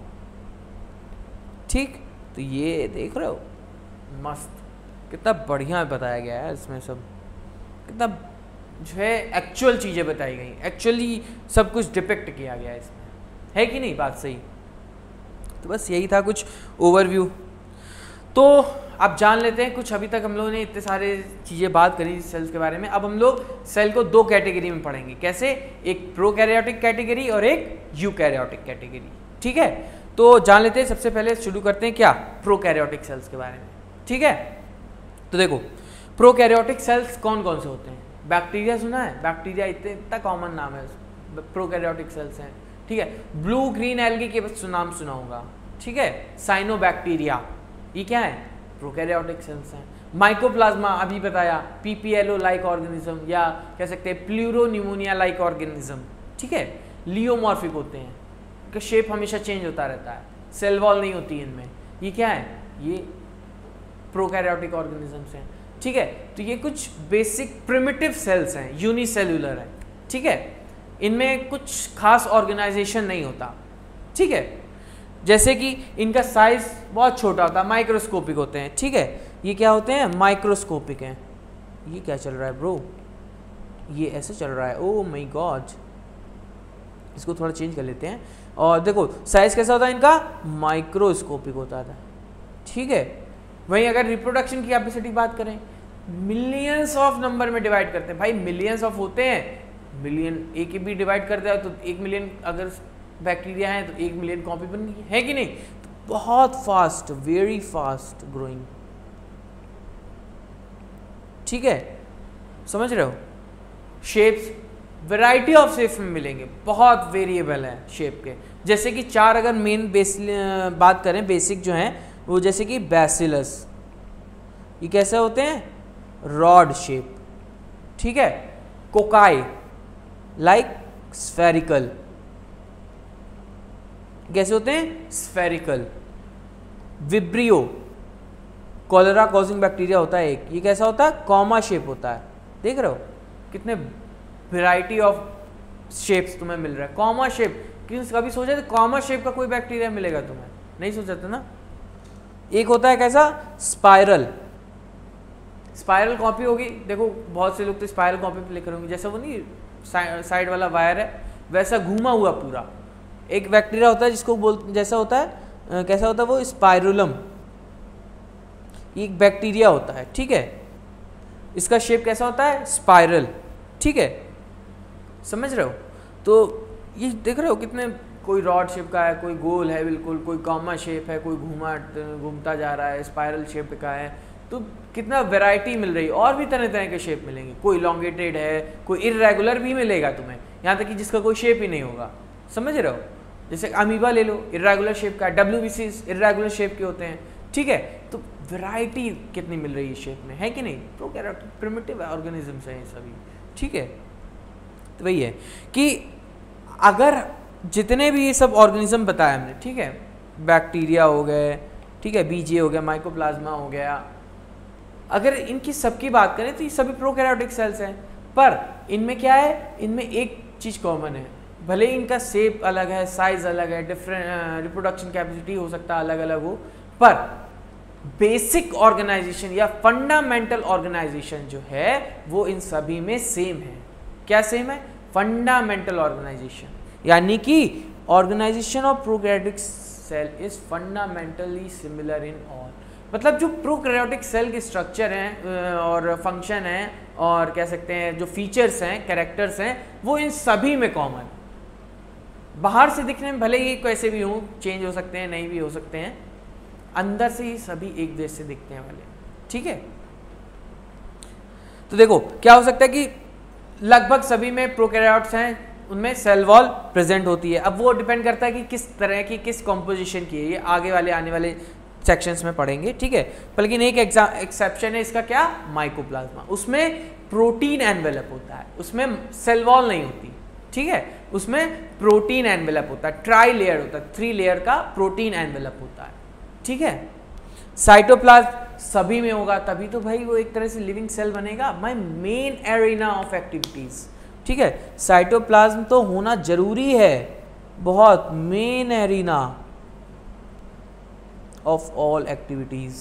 ठीक। तो ये देख रहे हो मस्त, कितना बढ़िया बताया गया है इसमें, सब कितना जो है एक्चुअल चीज़ें बताई गई, एक्चुअली सब कुछ डिपिक्ट किया गया है इसमें, है कि नहीं बात सही। तो बस यही था कुछ ओवरव्यू। तो अब जान लेते हैं कुछ, अभी तक हम लोगों ने इतने सारे चीज़ें बात करी सेल्स के बारे में। अब हम लोग सेल को दो कैटेगरी में पढ़ेंगे, कैसे, एक प्रोकैरियोटिक कैटेगरी और एक यूकैरियोटिक कैटेगरी, ठीक है। तो जान लेते हैं, सबसे पहले शुरू करते हैं क्या, प्रोकैरियोटिक सेल्स के बारे में, ठीक है। तो देखो प्रोकैरियोटिक सेल्स कौन कौन से होते हैं, बैक्टीरिया सुना है, बैक्टीरिया इतना कॉमन नाम है, प्रोकैरियोटिक सेल्स हैं, ठीक है। ब्लू ग्रीन एल्गी के नाम सुना होगा, ठीक है। साइनोबैक्टीरिया, ये क्या है, प्रोकैरियोटिक सेल्स हैं। माइकोप्लाज्मा अभी बताया, PPLO लाइक ऑर्गेनिज्म, या कह सकते हैं प्लूरोन्यूमोनिया लाइक ऑर्गेनिज्म, ठीक है। लियोमॉर्फिक होते हैं, का शेप हमेशा चेंज होता रहता है, सेल वॉल नहीं होती इनमें। ये क्या है, ये प्रोकैरियोटिक ऑर्गेनिजम्स हैं, ठीक है। तो ये कुछ बेसिक प्रिमिटिव सेल्स हैं, यूनिसेल्युलर है, ठीक है। इनमें कुछ खास ऑर्गेनाइजेशन नहीं होता, ठीक है। जैसे कि इनका साइज बहुत छोटा होता है, माइक्रोस्कोपिक होते हैं, ठीक है। ये क्या होते हैं, माइक्रोस्कोपिक हैं। ये क्या चल रहा है ब्रो, ये ऐसे चल रहा है, ओह माय गॉड। इसको थोड़ा चेंज कर लेते हैं। और देखो साइज कैसा होता है इनका, माइक्रोस्कोपिक होता था, ठीक है। वहीं अगर रिप्रोडक्शन की कैपेसिटी बात करें, मिलियंस ऑफ नंबर में डिवाइड करते हैं भाई, मिलियंस ऑफ होते हैं, मिलियन एक भी डिवाइड कर दिया तो 1 मिलियन अगर बैक्टीरिया है तो 1 मिलियन कॉपी बन गई है कि नहीं। तो बहुत फास्ट, वेरी फास्ट ग्रोइंग, ठीक है, समझ रहे हो। शेप्स वैरायटी ऑफ शेप्स में मिलेंगे, बहुत वेरिएबल है शेप के। जैसे कि 4 अगर मेन बेस बात करें, बेसिक जो हैं वो, जैसे कि बैसिलस, ये कैसे होते हैं, रॉड शेप, ठीक है। कोकाई लाइक स्फेरिकल, कैसे होते हैं, spherical. Vibrio cholera causing bacteria होता है एक, ये कैसा होता है, कॉमा शेप होता है। देख रहे हो कितने वैरायटी ऑफ शेप्स तुम्हें मिल रहा है। कॉमा शेप, क्यों कभी सोचा था कॉमा शेप का कोई बैक्टीरिया मिलेगा तुम्हें, नहीं सोचा था ना। एक होता है कैसा, स्पाइरल, स्पाइरल कॉपी होगी। देखो बहुत से लोग तो स्पाइरल कॉपी पे लिख रहे होंगे, जैसा वो नहीं साइड वाला वायर है वैसा घूमा हुआ पूरा। एक बैक्टीरिया होता है जिसको जैसा होता है, कैसा होता है वो, स्पाइरुलम, एक बैक्टीरिया होता है, ठीक है। इसका शेप कैसा होता है, स्पाइरल, ठीक है, समझ रहे हो। तो ये देख रहे हो कितने, कोई रॉड शेप का है, कोई गोल है बिल्कुल, कोई कॉमा शेप है, कोई घूमता जा रहा है, स्पाइरल शेप का है। तो कितना वैरायटी मिल रही है, और भी तरह तरह के शेप मिलेंगे। कोई लॉन्गेटेड है, कोई इर्रेगुलर भी मिलेगा तुम्हें, यहाँ तक कि जिसका कोई शेप ही नहीं होगा, समझ रहे हो। जैसे अमीबा ले लो, इर्रेगुलर शेप का, WBCs इर्रेगुलर शेप के होते हैं, ठीक है। तो वैरायटी कितनी मिल रही है शेप में, है कि नहीं। प्रोकैरियोटिक प्रिमिटिव ऑर्गेनिजम्स हैं ये सभी, ठीक है। तो वही है कि अगर जितने भी ये सब ऑर्गेनिज्म बताया हमने, ठीक है, बैक्टीरिया हो गए, ठीक है, बीजे हो गया, माइकोप्लाज्मा हो गया, अगर इनकी सबकी बात करें तो ये सभी प्रोकैरियोटिक सेल्स हैं। पर इनमें क्या है, इनमें एक चीज़ कॉमन है, भले ही इनका शेप अलग है, साइज अलग है, डिफरेंट रिप्रोडक्शन कैपेसिटी हो सकता है अलग अलग हो, पर बेसिक ऑर्गेनाइजेशन या फंडामेंटल ऑर्गेनाइजेशन जो है वो इन सभी में सेम है। क्या सेम है, फंडामेंटल ऑर्गेनाइजेशन, यानी कि organisation of prokaryotic cell is fundamentally similar in all. मतलब जो प्रोकैरियोटिक सेल के स्ट्रक्चर हैं और फंक्शन हैं और कह सकते हैं जो फीचर्स हैं, कैरेक्टर्स हैं, वो इन सभी में कॉमन। बाहर से दिखने में भले ही कैसे भी हों, चेंज हो सकते हैं, नहीं भी हो सकते हैं, अंदर से ही सभी एक जैसे दिखते हैं वाले, ठीक है। तो देखो क्या हो सकता है कि लगभग सभी में प्रोकैरियोट्स हैं, उनमें सेल वॉल प्रेजेंट होती है। अब वो डिपेंड करता है कि किस तरह की, किस कॉम्पोजिशन की है, ये आगे वाले आने वाले सेक्शंस में पढ़ेंगे, ठीक है। लेकिन एक एक्सेप्शन है इसका, क्या, माइकोप्लाज्मा, उसमें प्रोटीन एनवेलप होता है, उसमें सेल वॉल नहीं होती, ठीक है, उसमें प्रोटीन एनवेलप होता है, ट्राई लेयर होता है, 3 लेयर का प्रोटीन एनवेलप होता है, ठीक है। साइटोप्लाज्म सभी में होगा, तभी तो भाई वो एक तरह से लिविंग सेल बनेगा, my main arena of activities, ठीक है। साइटोप्लाज्म तो होना जरूरी है, बहुत main arena of all activities,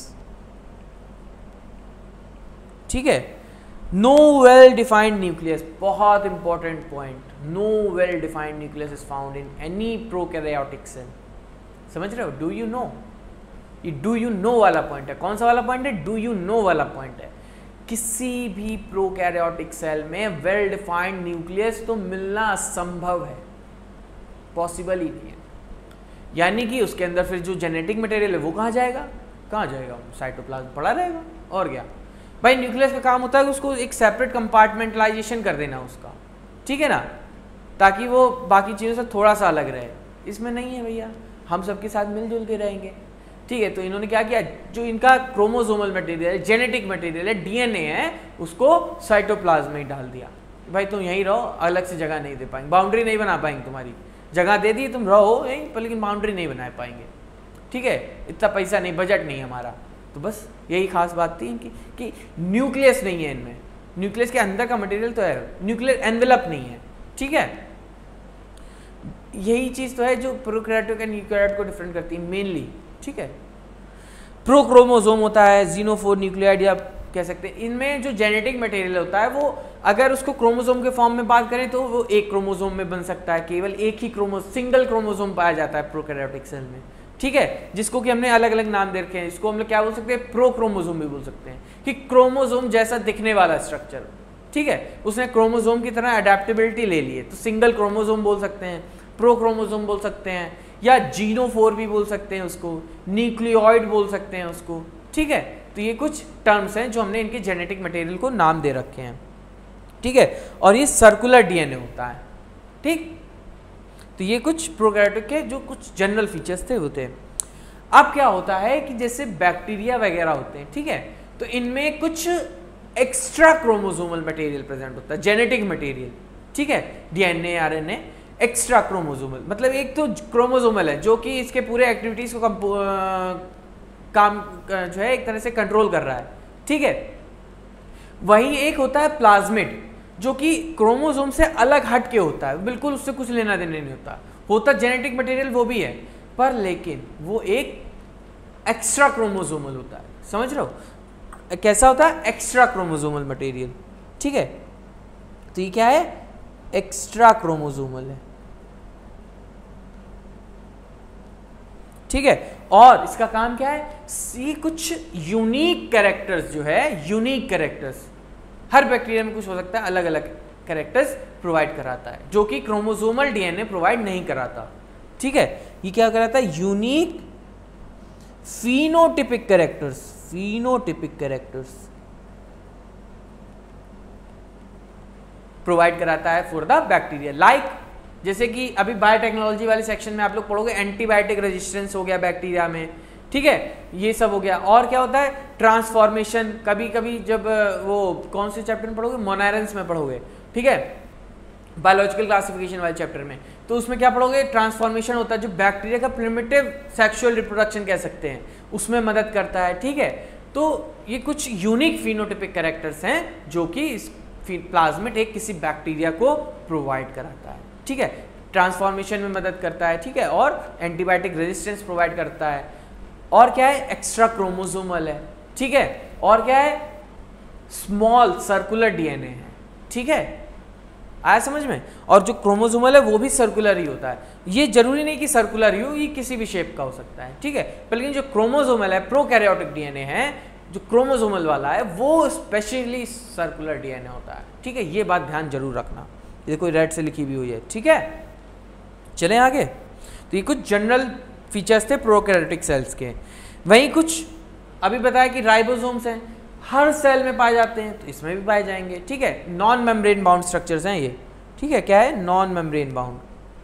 ठीक है। नो वेल डिफाइंड न्यूक्लियस, बहुत important point, no well defined nucleus is found in any prokaryotic cell. समझ रहे हो, डू यू नो, ये डू यू नो वाला पॉइंट है। कौन सा वाला पॉइंट है, डू यू नो वाला पॉइंट है। किसी भी प्रोकैरियोटिक सेल में वेल डिफाइंड न्यूक्लियस तो मिलना असंभव है, पॉसिबल ही नहीं है। यानी कि उसके अंदर फिर जो जेनेटिक मटेरियल है वो कहाँ जाएगा, साइटोप्लाज्म पड़ा रहेगा, और क्या भाई। न्यूक्लियस का काम होता है कि उसको एक सेपरेट कंपार्टमेंटलाइजेशन कर देना उसका, ठीक है ना, ताकि वो बाकी चीज़ों से थोड़ा सा अलग रहे। इसमें नहीं है भैया, हम सबके साथ मिलजुल के रहेंगे, ठीक है। तो इन्होंने क्या किया, जो इनका क्रोमोसोमल मटेरियल है, जेनेटिक मटेरियल है, DNA है, उसको साइटोप्लाज्म में ही डाल दिया। भाई तुम यहीं रहो, अलग से जगह नहीं दे पाएंगे, बाउंड्री नहीं बना पाएंगे तुम्हारी, जगह दे दी तुम रहो यहीं पर, लेकिन बाउंड्री नहीं बना पाएंगे, ठीक है, इतना पैसा नहीं, बजट नहीं हमारा। तो बस यही खास बात थी इनकी कि न्यूक्लियस नहीं है इनमें, न्यूक्लियस के अंदर का मटेरियल तो है, न्यूक्लियर एनवेलप नहीं है, ठीक है। यही चीज़ तो है जो प्रोकैरियोटिक एंड यूकैरियोट को डिफरेंट करती है मेनली, ठीक है। प्रोक्रोमोसोम होता है, ज़ीनोफोर न्यूक्लियाइड या कह सकते हैं। इनमें जो जेनेटिक मटेरियल होता है वो अगर उसको क्रोमोसोम के फॉर्म में बात करें तो वो एक क्रोमोसोम में बन सकता है, केवल एक ही सिंगल क्रोमोसोम पाया जाता है प्रोकैरियोटिक सेल में, ठीक है, जिसको कि हमने अलग अलग नाम दे रखे हैं। इसको हम लोग क्या बोल सकते हैं, प्रोक्रोमोसोम भी बोल सकते हैं, कि क्रोमोसोम जैसा दिखने वाला स्ट्रक्चर, ठीक है, उसने क्रोमोसोम की तरह अडेप्टेबिलिटी ले ली है, तो सिंगल क्रोमोसोम बोल सकते हैं, प्रोक्रोमोसोम बोल सकते हैं, या जीनोफोर भी बोल सकते हैं उसको, न्यूक्लियोइड बोल सकते हैं उसको, ठीक है। तो ये कुछ टर्म्स हैं जो हमने इनके जेनेटिक मटेरियल को नाम दे रखे हैं, ठीक है। और ये सर्कुलर डीएनए होता है, ठीक। तो ये कुछ प्रोकैरियोटिक के जो कुछ जनरल फीचर्स थे होते हैं। अब क्या होता है कि जैसे बैक्टीरिया वगैरह होते हैं, ठीक है, तो इनमें कुछ एक्स्ट्रा क्रोमोसोमल मटेरियल प्रेजेंट होता है, जेनेटिक मटेरियल, ठीक है, डीएनए आरएनए एक्स्ट्रा क्रोमोसोमल, मतलब एक तो क्रोमोसोमल है जो कि इसके पूरे एक्टिविटीज को काम जो है एक तरह से कंट्रोल कर रहा है, ठीक है। वही एक होता है प्लाज्मिड जो कि क्रोमोसोम से अलग हट के होता है, बिल्कुल उससे कुछ लेना देना नहीं होता जेनेटिक मटेरियल वो भी है, पर लेकिन वो एक एक्स्ट्रा क्रोमोसोमल होता है, समझ रहे हो कैसा होता है, एक्स्ट्रा क्रोमोसोमल मटेरियल, ठीक है। तो ये क्या है, एक्स्ट्रा क्रोमोसोमल है, ठीक है। और इसका काम क्या है, ये कुछ यूनिक कैरेक्टर्स जो है, यूनिक कैरेक्टर्स हर बैक्टीरिया में कुछ हो सकता है, अलग अलग कैरेक्टर्स प्रोवाइड कराता है जो कि क्रोमोसोमल डीएनए प्रोवाइड नहीं कराता, ठीक है। ये क्या कराता है, unique phenotypic characters, phenotypic characters provide कराता है फॉर द बैक्टीरिया। लाइक जैसे कि अभी बायोटेक्नोलॉजी वाले सेक्शन में आप लोग पढ़ोगे, एंटीबायोटिक रेजिस्टेंस हो गया बैक्टीरिया में, ठीक है, ये सब हो गया। और क्या होता है, ट्रांसफॉर्मेशन, कभी कभी जब वो कौन से चैप्टर में पढ़ोगे, मोनारेंस में पढ़ोगे, ठीक है, बायोलॉजिकल क्लासिफिकेशन वाले चैप्टर में, तो उसमें क्या पढ़ोगे, ट्रांसफॉर्मेशन होता है जो बैक्टीरिया का प्रिमिटिव सेक्सुअल रिप्रोडक्शन कह सकते हैं, उसमें मदद करता है, ठीक है। तो ये कुछ यूनिक फिनोटिपिक कैरेक्टर्स हैं जो कि इस प्लाज्मिड एक किसी बैक्टीरिया को प्रोवाइड कराता है, ठीक है, ट्रांसफॉर्मेशन में मदद करता है, ठीक है, और एंटीबायोटिक रेजिस्टेंस प्रोवाइड करता है। और क्या है, एक्स्ट्रा क्रोमोसोमल है, ठीक है, और क्या है, स्मॉल सर्कुलर डीएनए है, ठीक है, आया समझ में। और जो क्रोमोसोमल है वो भी सर्कुलर ही होता है, ये जरूरी नहीं कि सर्कुलर ही हो, ये किसी भी शेप का हो सकता है, ठीक है, लेकिन जो क्रोमोसोमल है, प्रोकैरियोटिक डीएनए है, जो क्रोमोसोमल वाला है वो स्पेशली सर्कुलर डीएनए होता है, ठीक है, ये बात ध्यान जरूर रखना, ये कोई रेड से लिखी भी हुई है, ठीक है। चलें आगे। तो ये कुछ जनरल फीचर्स थे प्रोकैरियोटिक सेल्स के। वहीं कुछ अभी बताया कि राइबोसोम्स हैं, हर सेल में पाए जाते हैं, तो इसमें भी पाए जाएंगे, ठीक है, नॉन मेम्ब्रेन बाउंड स्ट्रक्चर्स हैं ये, ठीक है, क्या है, नॉन मेम्ब्रेन बाउंड,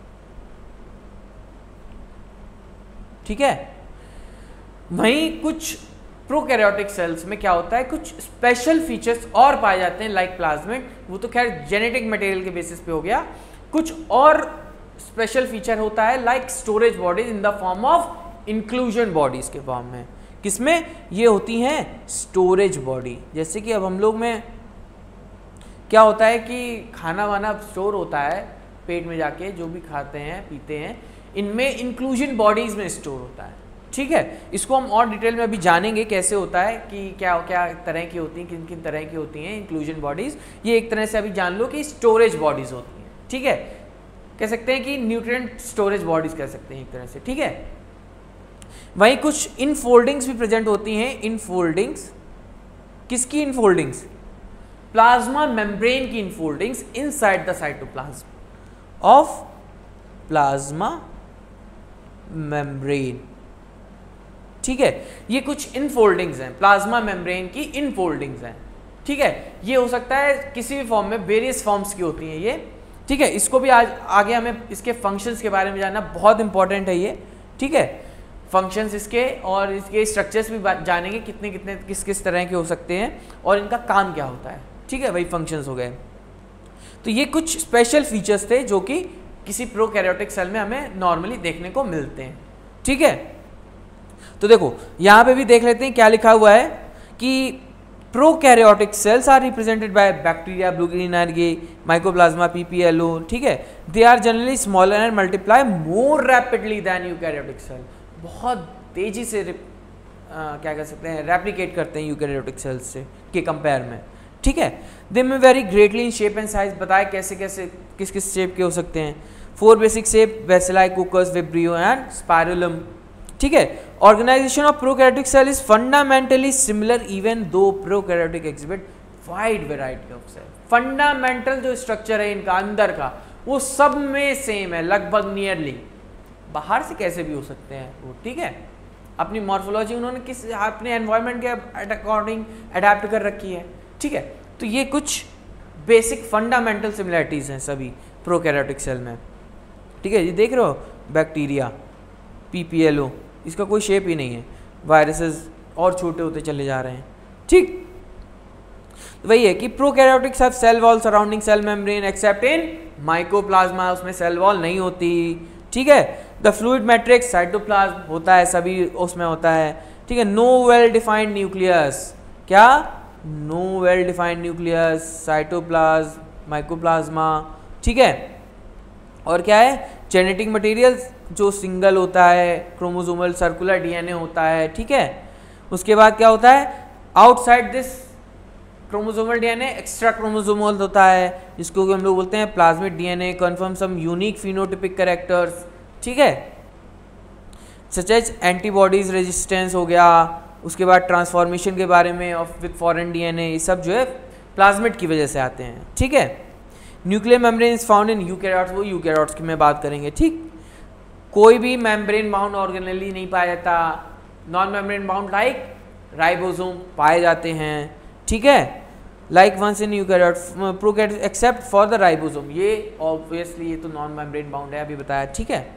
ठीक है। वहीं कुछ प्रोकैरियोटिक सेल्स में क्या होता है, कुछ स्पेशल फीचर्स और पाए जाते हैं, लाइक प्लाज्मिड, वो तो खैर जेनेटिक मटेरियल के बेसिस पे हो गया। कुछ और स्पेशल फीचर होता है like storage bodies in the form of inclusion bodies के फॉर्म में, किसमें ये होती हैं, स्टोरेज बॉडी। जैसे कि अब हम लोग में क्या होता है कि खाना वाना स्टोर होता है पेट में जाके, जो भी खाते हैं पीते हैं, इनमें इंक्लूजन बॉडीज में स्टोर होता है, ठीक है। इसको हम और डिटेल में अभी जानेंगे कैसे होता है, कि क्या क्या तरह की होती हैं, किन किन तरह की होती हैं इंक्लूजन बॉडीज, ये एक तरह से अभी जान लो कि स्टोरेज बॉडीज होती हैं, ठीक है, कह सकते हैं कि न्यूट्रिएंट स्टोरेज बॉडीज कह सकते हैं एक तरह से, ठीक है। वहीं कुछ इनफोल्डिंग्स भी प्रेजेंट होती हैं, इनफोल्डिंग्स, किसकी इनफोल्डिंग्स, प्लाज्मा मेम्ब्रेन की infoldings inside the cytoplasm of plasma membrane, ठीक है, ये कुछ इनफोल्डिंग्स हैं, प्लाज्मा मेम्ब्रेन की इनफोल्डिंग्स हैं, ठीक है। ये हो सकता है किसी भी फॉर्म में, वेरियस फॉर्म्स की होती हैं ये, ठीक है। इसको भी आज आगे हमें इसके फंक्शंस के बारे में जानना बहुत इंपॉर्टेंट है ये, ठीक है, फंक्शंस इसके और इसके स्ट्रक्चर्स भी जानेंगे, कितने कितने किस किस तरह के हो सकते हैं और इनका काम क्या होता है, ठीक है, वही फंक्शंस हो गए। तो ये कुछ स्पेशल फीचर्स थे जो कि किसी प्रोकैरियोटिक सेल में हमें नॉर्मली देखने को मिलते हैं। ठीक है, तो देखो यहां पे भी देख लेते हैं क्या लिखा हुआ है कि prokaryotic cells are represented by bacteria, blue green algae, mycoplasma, PPLO. ठीक है, they are generally smaller and multiply more rapidly than eukaryotic cell. बहुत तेजी से क्या कह सकते हैं, रेप्लिकेट करते हैं यूकैरियोटिक सेल्स से के कंपेयर में। ठीक है, they may vary greatly in shape and size. बताए कैसे कैसे किस किस शेप के हो सकते हैं। 4 basic shape, bacilli, coccus, vibrio and spirillum. ठीक है, organisation of prokaryotic cell is fundamentally similar even though prokaryotic exhibit wide variety of cell. Fundamental जो स्ट्रक्चर है इनका अंदर का वो सब में सेम है लगभग नियरली। बाहर से कैसे भी हो सकते हैं वो। ठीक है, अपनी मॉर्फोलॉजी उन्होंने किस अपने एनवायरनमेंट के अकॉर्डिंग अडेप्ट कर रखी है। ठीक है, तो ये कुछ बेसिक फंडामेंटल सिमिलरिटीज हैं सभी प्रोकैरियोटिक सेल में। ठीक है, ये देख रहे हो बैक्टीरिया, पीपीएलओ, इसका कोई शेप ही नहीं है। वायरसेस और छोटे होते चले जा रहे हैं। ठीक, वही है कि prokaryotics have cell wall surrounding cell membrane except in mycoplasma, उसमें सेल वॉल नहीं होती। ठीक है, द फ्लूइड मैट्रिक्स साइटोप्लाज्म होता है, सभी उसमें होता है। ठीक है, नो वेल डिफाइंड न्यूक्लियस, क्या no well defined nucleus, cytoplasm, mycoplasma. ठीक है, और क्या है, जेनेटिक मटेरियल्स जो सिंगल होता है, क्रोमोसोमल सर्कुलर डीएनए होता है। ठीक है, उसके बाद क्या होता है, outside this chromosomal DNA extra chromosomal होता है, जिसको हम लोग बोलते हैं plasmid DNA, confer some unique phenotypic characters. ठीक है, सच एज एंटीबॉडीज रेजिस्टेंस हो गया। उसके बाद ट्रांसफॉर्मेशन के बारे में ऑफ विद फॉरेन डीएनए, ये सब जो है प्लाज्मिड की वजह से आते हैं। ठीक है, nuclear membrane is found in eukaryotes, वो यूकैरियोट्स की में बात करेंगे। ठीक, कोई भी मेम्ब्रेन बाउंड ऑर्गेनेली नहीं पाया जाता। Non membrane bound like ribosome पाए जाते हैं। ठीक है, like ones in eukaryotes prokaryotes except for the ribosome, ये ऑब्वियसली ये तो नॉन मेम्ब्रेन बाउंड है, अभी बताया। ठीक है,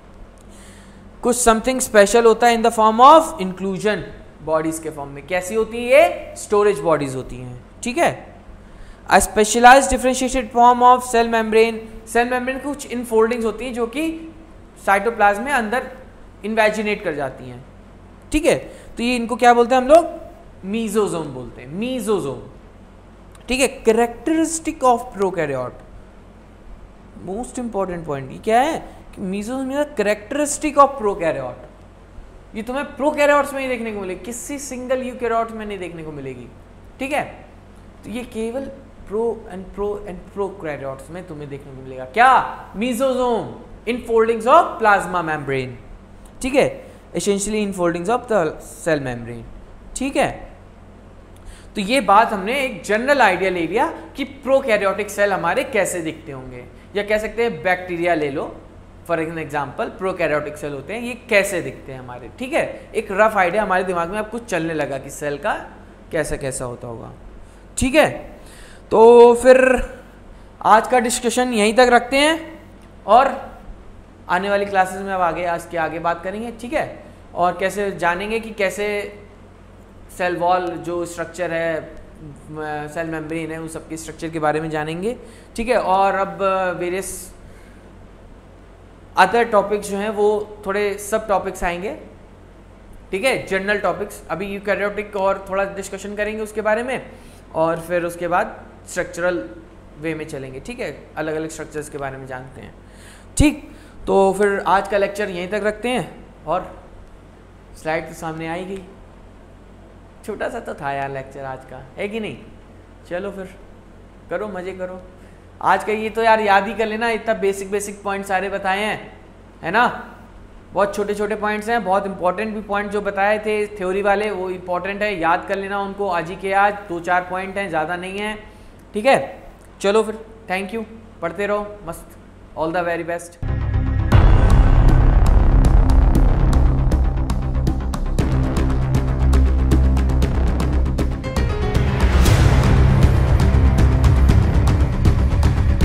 कुछ समथिंग स्पेशल होता है in the form of inclusion, bodies के फॉर्म में। कैसी होती है ये, स्टोरेज बॉडीज होती हैं। ठीक है, a specialised differentiated form of cell membrane, cell membrane कुछ इनफोल्डिंग्स होती हैं जो कि साइटोप्लाज्म में अंदर इन्वेजिनेट कर जाती हैं। ठीक है, तो ये इनको क्या बोलते हैं हम लोग, मीजोजोम बोलते हैं, मीजोजोम। ठीक है, characteristic of prokaryote, most important point ये क्या है कि mesosome is characteristic of prokaryote. ये तुम्हें प्रोकैरियोट्स में ही देखने को मिलेगी, किसी सिंगल यूकैरियोट में नहीं देखने को मिलेगी। ठीक है, तो ये केवल प्रोकैरियोट्स में तुम्हें देखने को मिलेगा। क्या, mesosome infoldings of plasma membrane. ठीक है, essentially infoldings of the cell membrane. ठीक है, तो ये बात हमने एक जनरल आइडिया ले लिया कि प्रोकैरियोटिक सेल हमारे कैसे दिखते होंगे, या कह सकते हैं बैक्टीरिया ले लो फॉर एग्जांपल, प्रोकैरियोटिक सेल होते हैं, ये कैसे दिखते हैं हमारे। ठीक है, एक रफ आइडिया हमारे दिमाग में अब कुछ चलने लगा कि सेल का कैसा कैसा होता होगा। ठीक है, तो फिर आज का डिस्कशन यहीं तक रखते हैं और आने वाली क्लासेस में अब आज के आगे बात करेंगे। ठीक है, और कैसे जानेंगे कि कैसे सेल वॉल जो स्ट्रक्चर है, सेल मेम्ब्रेन है, उन सबके स्ट्रक्चर के बारे में जानेंगे। ठीक है, और अब वेरियस अदर टॉपिक्स जो हैं वो थोड़े सब टॉपिक्स आएंगे। ठीक है, जनरल टॉपिक्स, अभी यूकैरियोटिक और थोड़ा डिस्कशन करेंगे उसके बारे में, और फिर उसके बाद स्ट्रक्चरल वे में चलेंगे। ठीक है, अलग अलग स्ट्रक्चर्स के बारे में जानते हैं। ठीक, तो फिर आज का लेक्चर यहीं तक रखते हैं, और स्लाइड तो सामने आई गई। छोटा सा तो था यार लेक्चर आज का, है कि नहीं। चलो फिर करो, मजे करो। आज का ये तो यार याद ही कर लेना, इतना बेसिक पॉइंट सारे बताए हैं, है ना। बहुत छोटे छोटे पॉइंट्स हैं, बहुत इंपॉर्टेंट भी पॉइंट जो बताए थे थ्योरी वाले वो इंपॉर्टेंट है, याद कर लेना उनको। आज ही के आज 2-4 पॉइंट हैं, ज़्यादा नहीं है। ठीक है, चलो फिर, थैंक यू, पढ़ते रहो, मस्त, ऑल द वेरी बेस्ट।